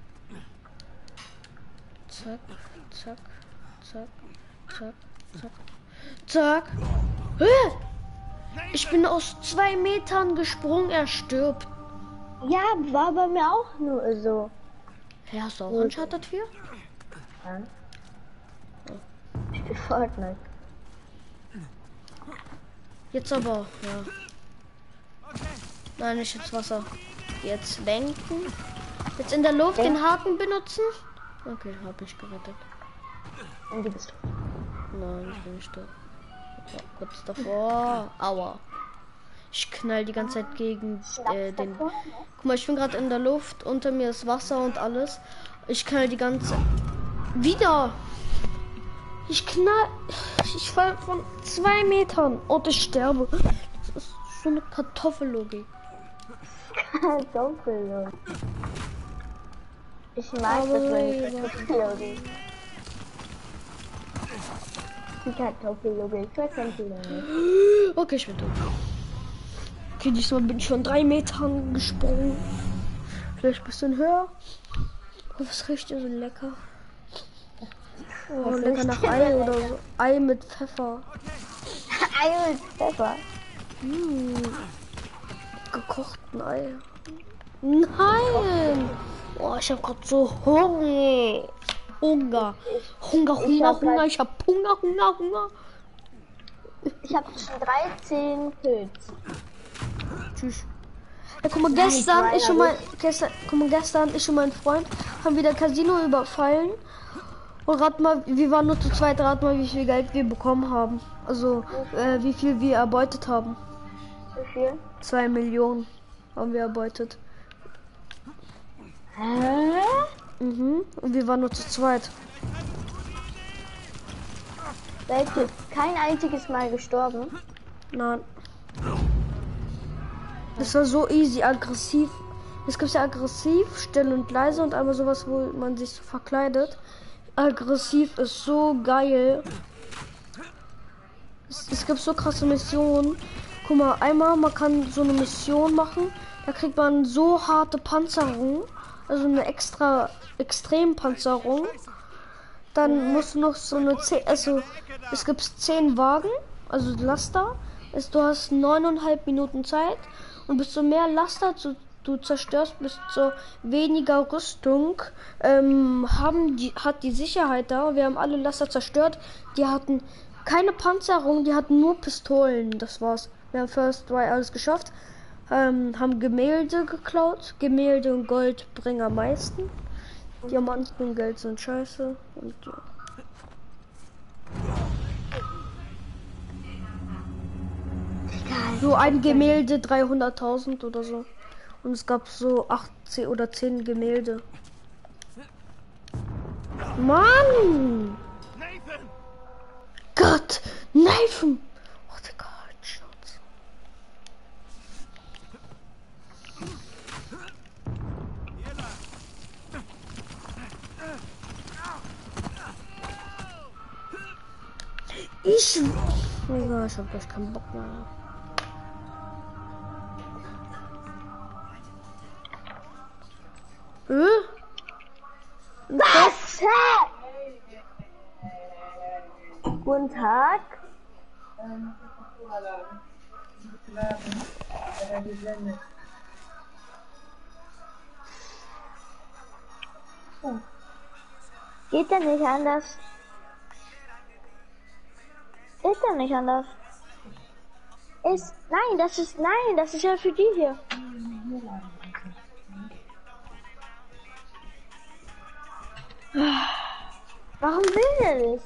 Zack, zack, zack, zack, zack, zack. Hä? Ich bin aus 2 Metern gesprungen, er stirbt. Ja, war bei mir auch nur so. Ja, hast du auch Uncharted 4? Ja. Ich spiel Fortnite. Jetzt aber, ja. Nein, nicht ins Wasser. Jetzt lenken. Jetzt in der Luft den Haken benutzen. Okay, hab ich gerettet. Und du bist. Nein, ich bin nicht da. Ich war kurz davor. Aua. Ich knall die ganze Zeit gegen den... Guck mal, ich bin gerade in der Luft. Unter mir ist Wasser und alles. Ich knall die ganze... Wieder! Ich knall... Ich fall von 2 Metern und ich sterbe. Das ist so eine Kartoffellogik. Kartoffellogik. Ich mag das nicht. Kartoffellogik. Die Kartoffellogik. Okay, ich bin tot. Okay, diesmal bin ich von 3 Metern gesprungen. Vielleicht ein bisschen höher. Oh, was riecht hier so lecker? Oh, lecker nach Ei oder so. Ei mit Pfeffer. Ei mit Pfeffer. Gekochten Ei. Nein! Oh, ich hab grad so Hunger. Hunger. Ich hab Hunger. Ich hab schon 13 Kills. Tschüss. Ja, guck mal, gestern ich und mein Freund haben wieder Casino überfallen. Und rat mal, wir waren nur zu zweit, rat mal, wie viel Geld wir bekommen haben. Also, wie viel wir erbeutet haben. Wie viel? 2 Millionen haben wir erbeutet. Hä? Mhm. Und wir waren nur zu zweit. Welches? Kein einziges Mal gestorben? Nein. Das war so easy, aggressiv. Es gibt ja aggressiv, still und leise und einmal sowas, wo man sich so verkleidet. Aggressiv ist so geil. Es gibt so krasse Missionen. Guck mal, einmal man kann so eine Mission machen. Da kriegt man so harte Panzerung. Also eine extra Extrempanzerung. Dann musst du noch so eine 10, also es gibt 10 Wagen, also Laster. Du hast 9,5 Minuten Zeit und desto mehr Laster du zerstörst, desto weniger Rüstung hat die Sicherheit da. Wir haben alle Laster zerstört. Die hatten keine Panzerung, die hatten nur Pistolen. Das war's. Wir haben First Try alles geschafft. Haben Gemälde geklaut. Gemälde und Gold bringen am meisten. Diamanten und Geld sind scheiße. Und ja. So ein Gemälde 300.000 oder so. Und es gab so 8 oder 10 Gemälde. Mann! Gott! Nathan! Oh, Digga, halt Schnauze. Digga, ich hab gleich keinen Bock mehr. Was? Guten Tag. Geht ja nicht anders. Geht ja nicht anders. Nein, das ist ja für die hier. Warum will er nicht?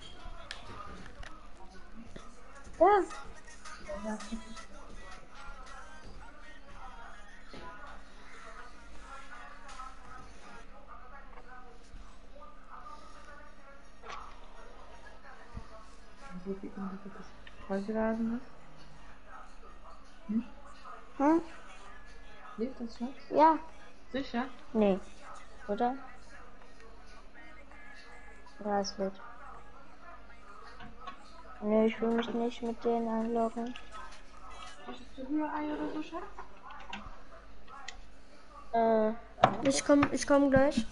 Ja. Wo sieht man, dass das vollgeladen ist? Hm? Lebt das schon? Ja. Sicher? Nee. Oder? Ja, es wird. Nee, ich will mich nicht mit denen einloggen. Möchtest du Rührei oder so, Schatz? Ich komm gleich.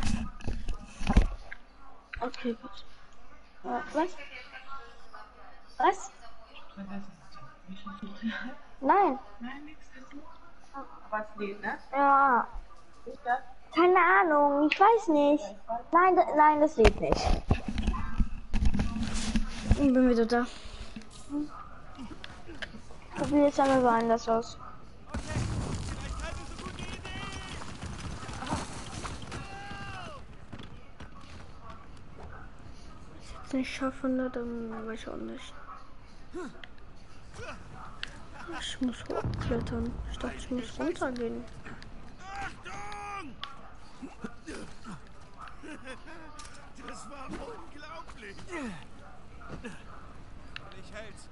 Okay, gut. Was? Was? Nein. Nein, nichts essen. Was geht, ne? Ja. Keine Ahnung, ich weiß nicht. Nein, das lebt nicht. Ich bin wieder da. Probier jetzt einmal woanders aus. es nicht schaffe, ne, dann weiß ich auch nicht. Ich muss hochklettern. Ich dachte, ich muss runtergehen. Achtung! Das war unglaublich. Ich hält's.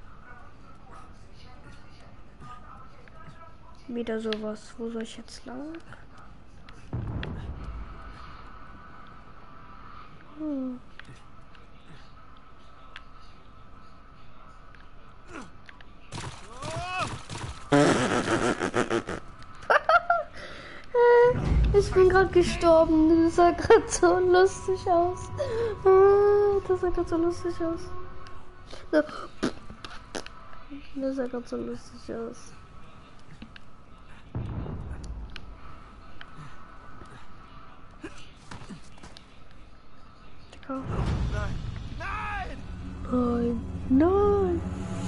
Wieder sowas. Wo soll ich jetzt lang? Ich bin gerade gestorben. Das sah gerade so lustig aus. Das sah gerade so lustig aus. So. Das sah gerade so lustig aus. Digga. Nein! Nein! Nein. Nein.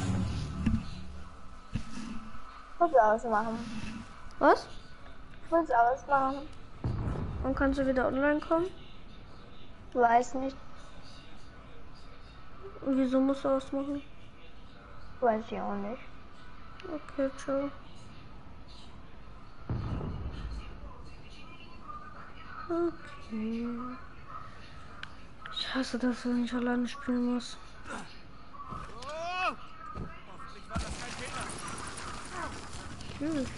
Muss ausmachen. Was? Muss ausmachen. Wann kannst du wieder online kommen? Weiß nicht. Und wieso musst du ausmachen? Weiß ich auch nicht. Okay, ciao. Okay. Ich hasse das, wenn ich alleine spielen muss. Oh! Hoffentlich war das kein Fehler. Tschüss.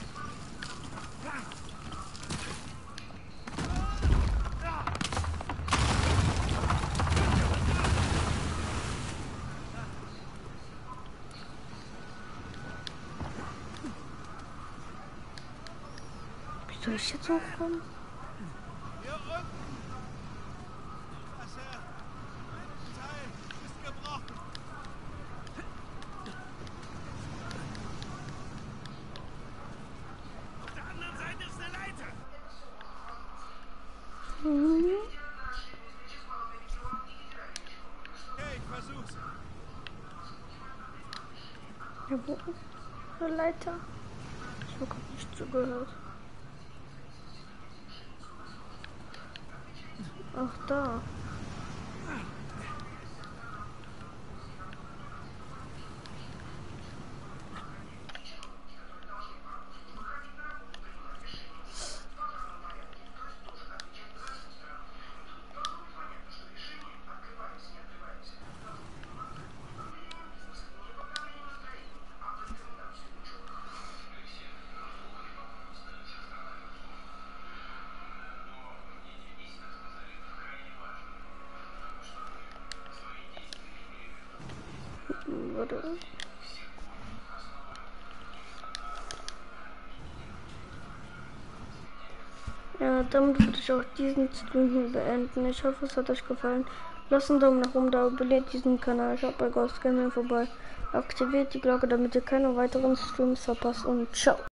Wie soll ich jetzt hochkommen? Hier unten! Das Teil ist gebrochen. Auf der anderen Seite ist eine Leiter. Okay, ich versuch's. Ja, wo ist eine Leiter? Ich habe gerade nicht zugehört. Ach, da. Warte. Ja, damit würde ich auch diesen Stream beenden. Ich hoffe, es hat euch gefallen. Lasst einen Daumen nach oben da, abonniert diesen Kanal, schaut bei Ghost Gaming vorbei, aktiviert die Glocke, damit ihr keine weiteren Streams verpasst und ciao.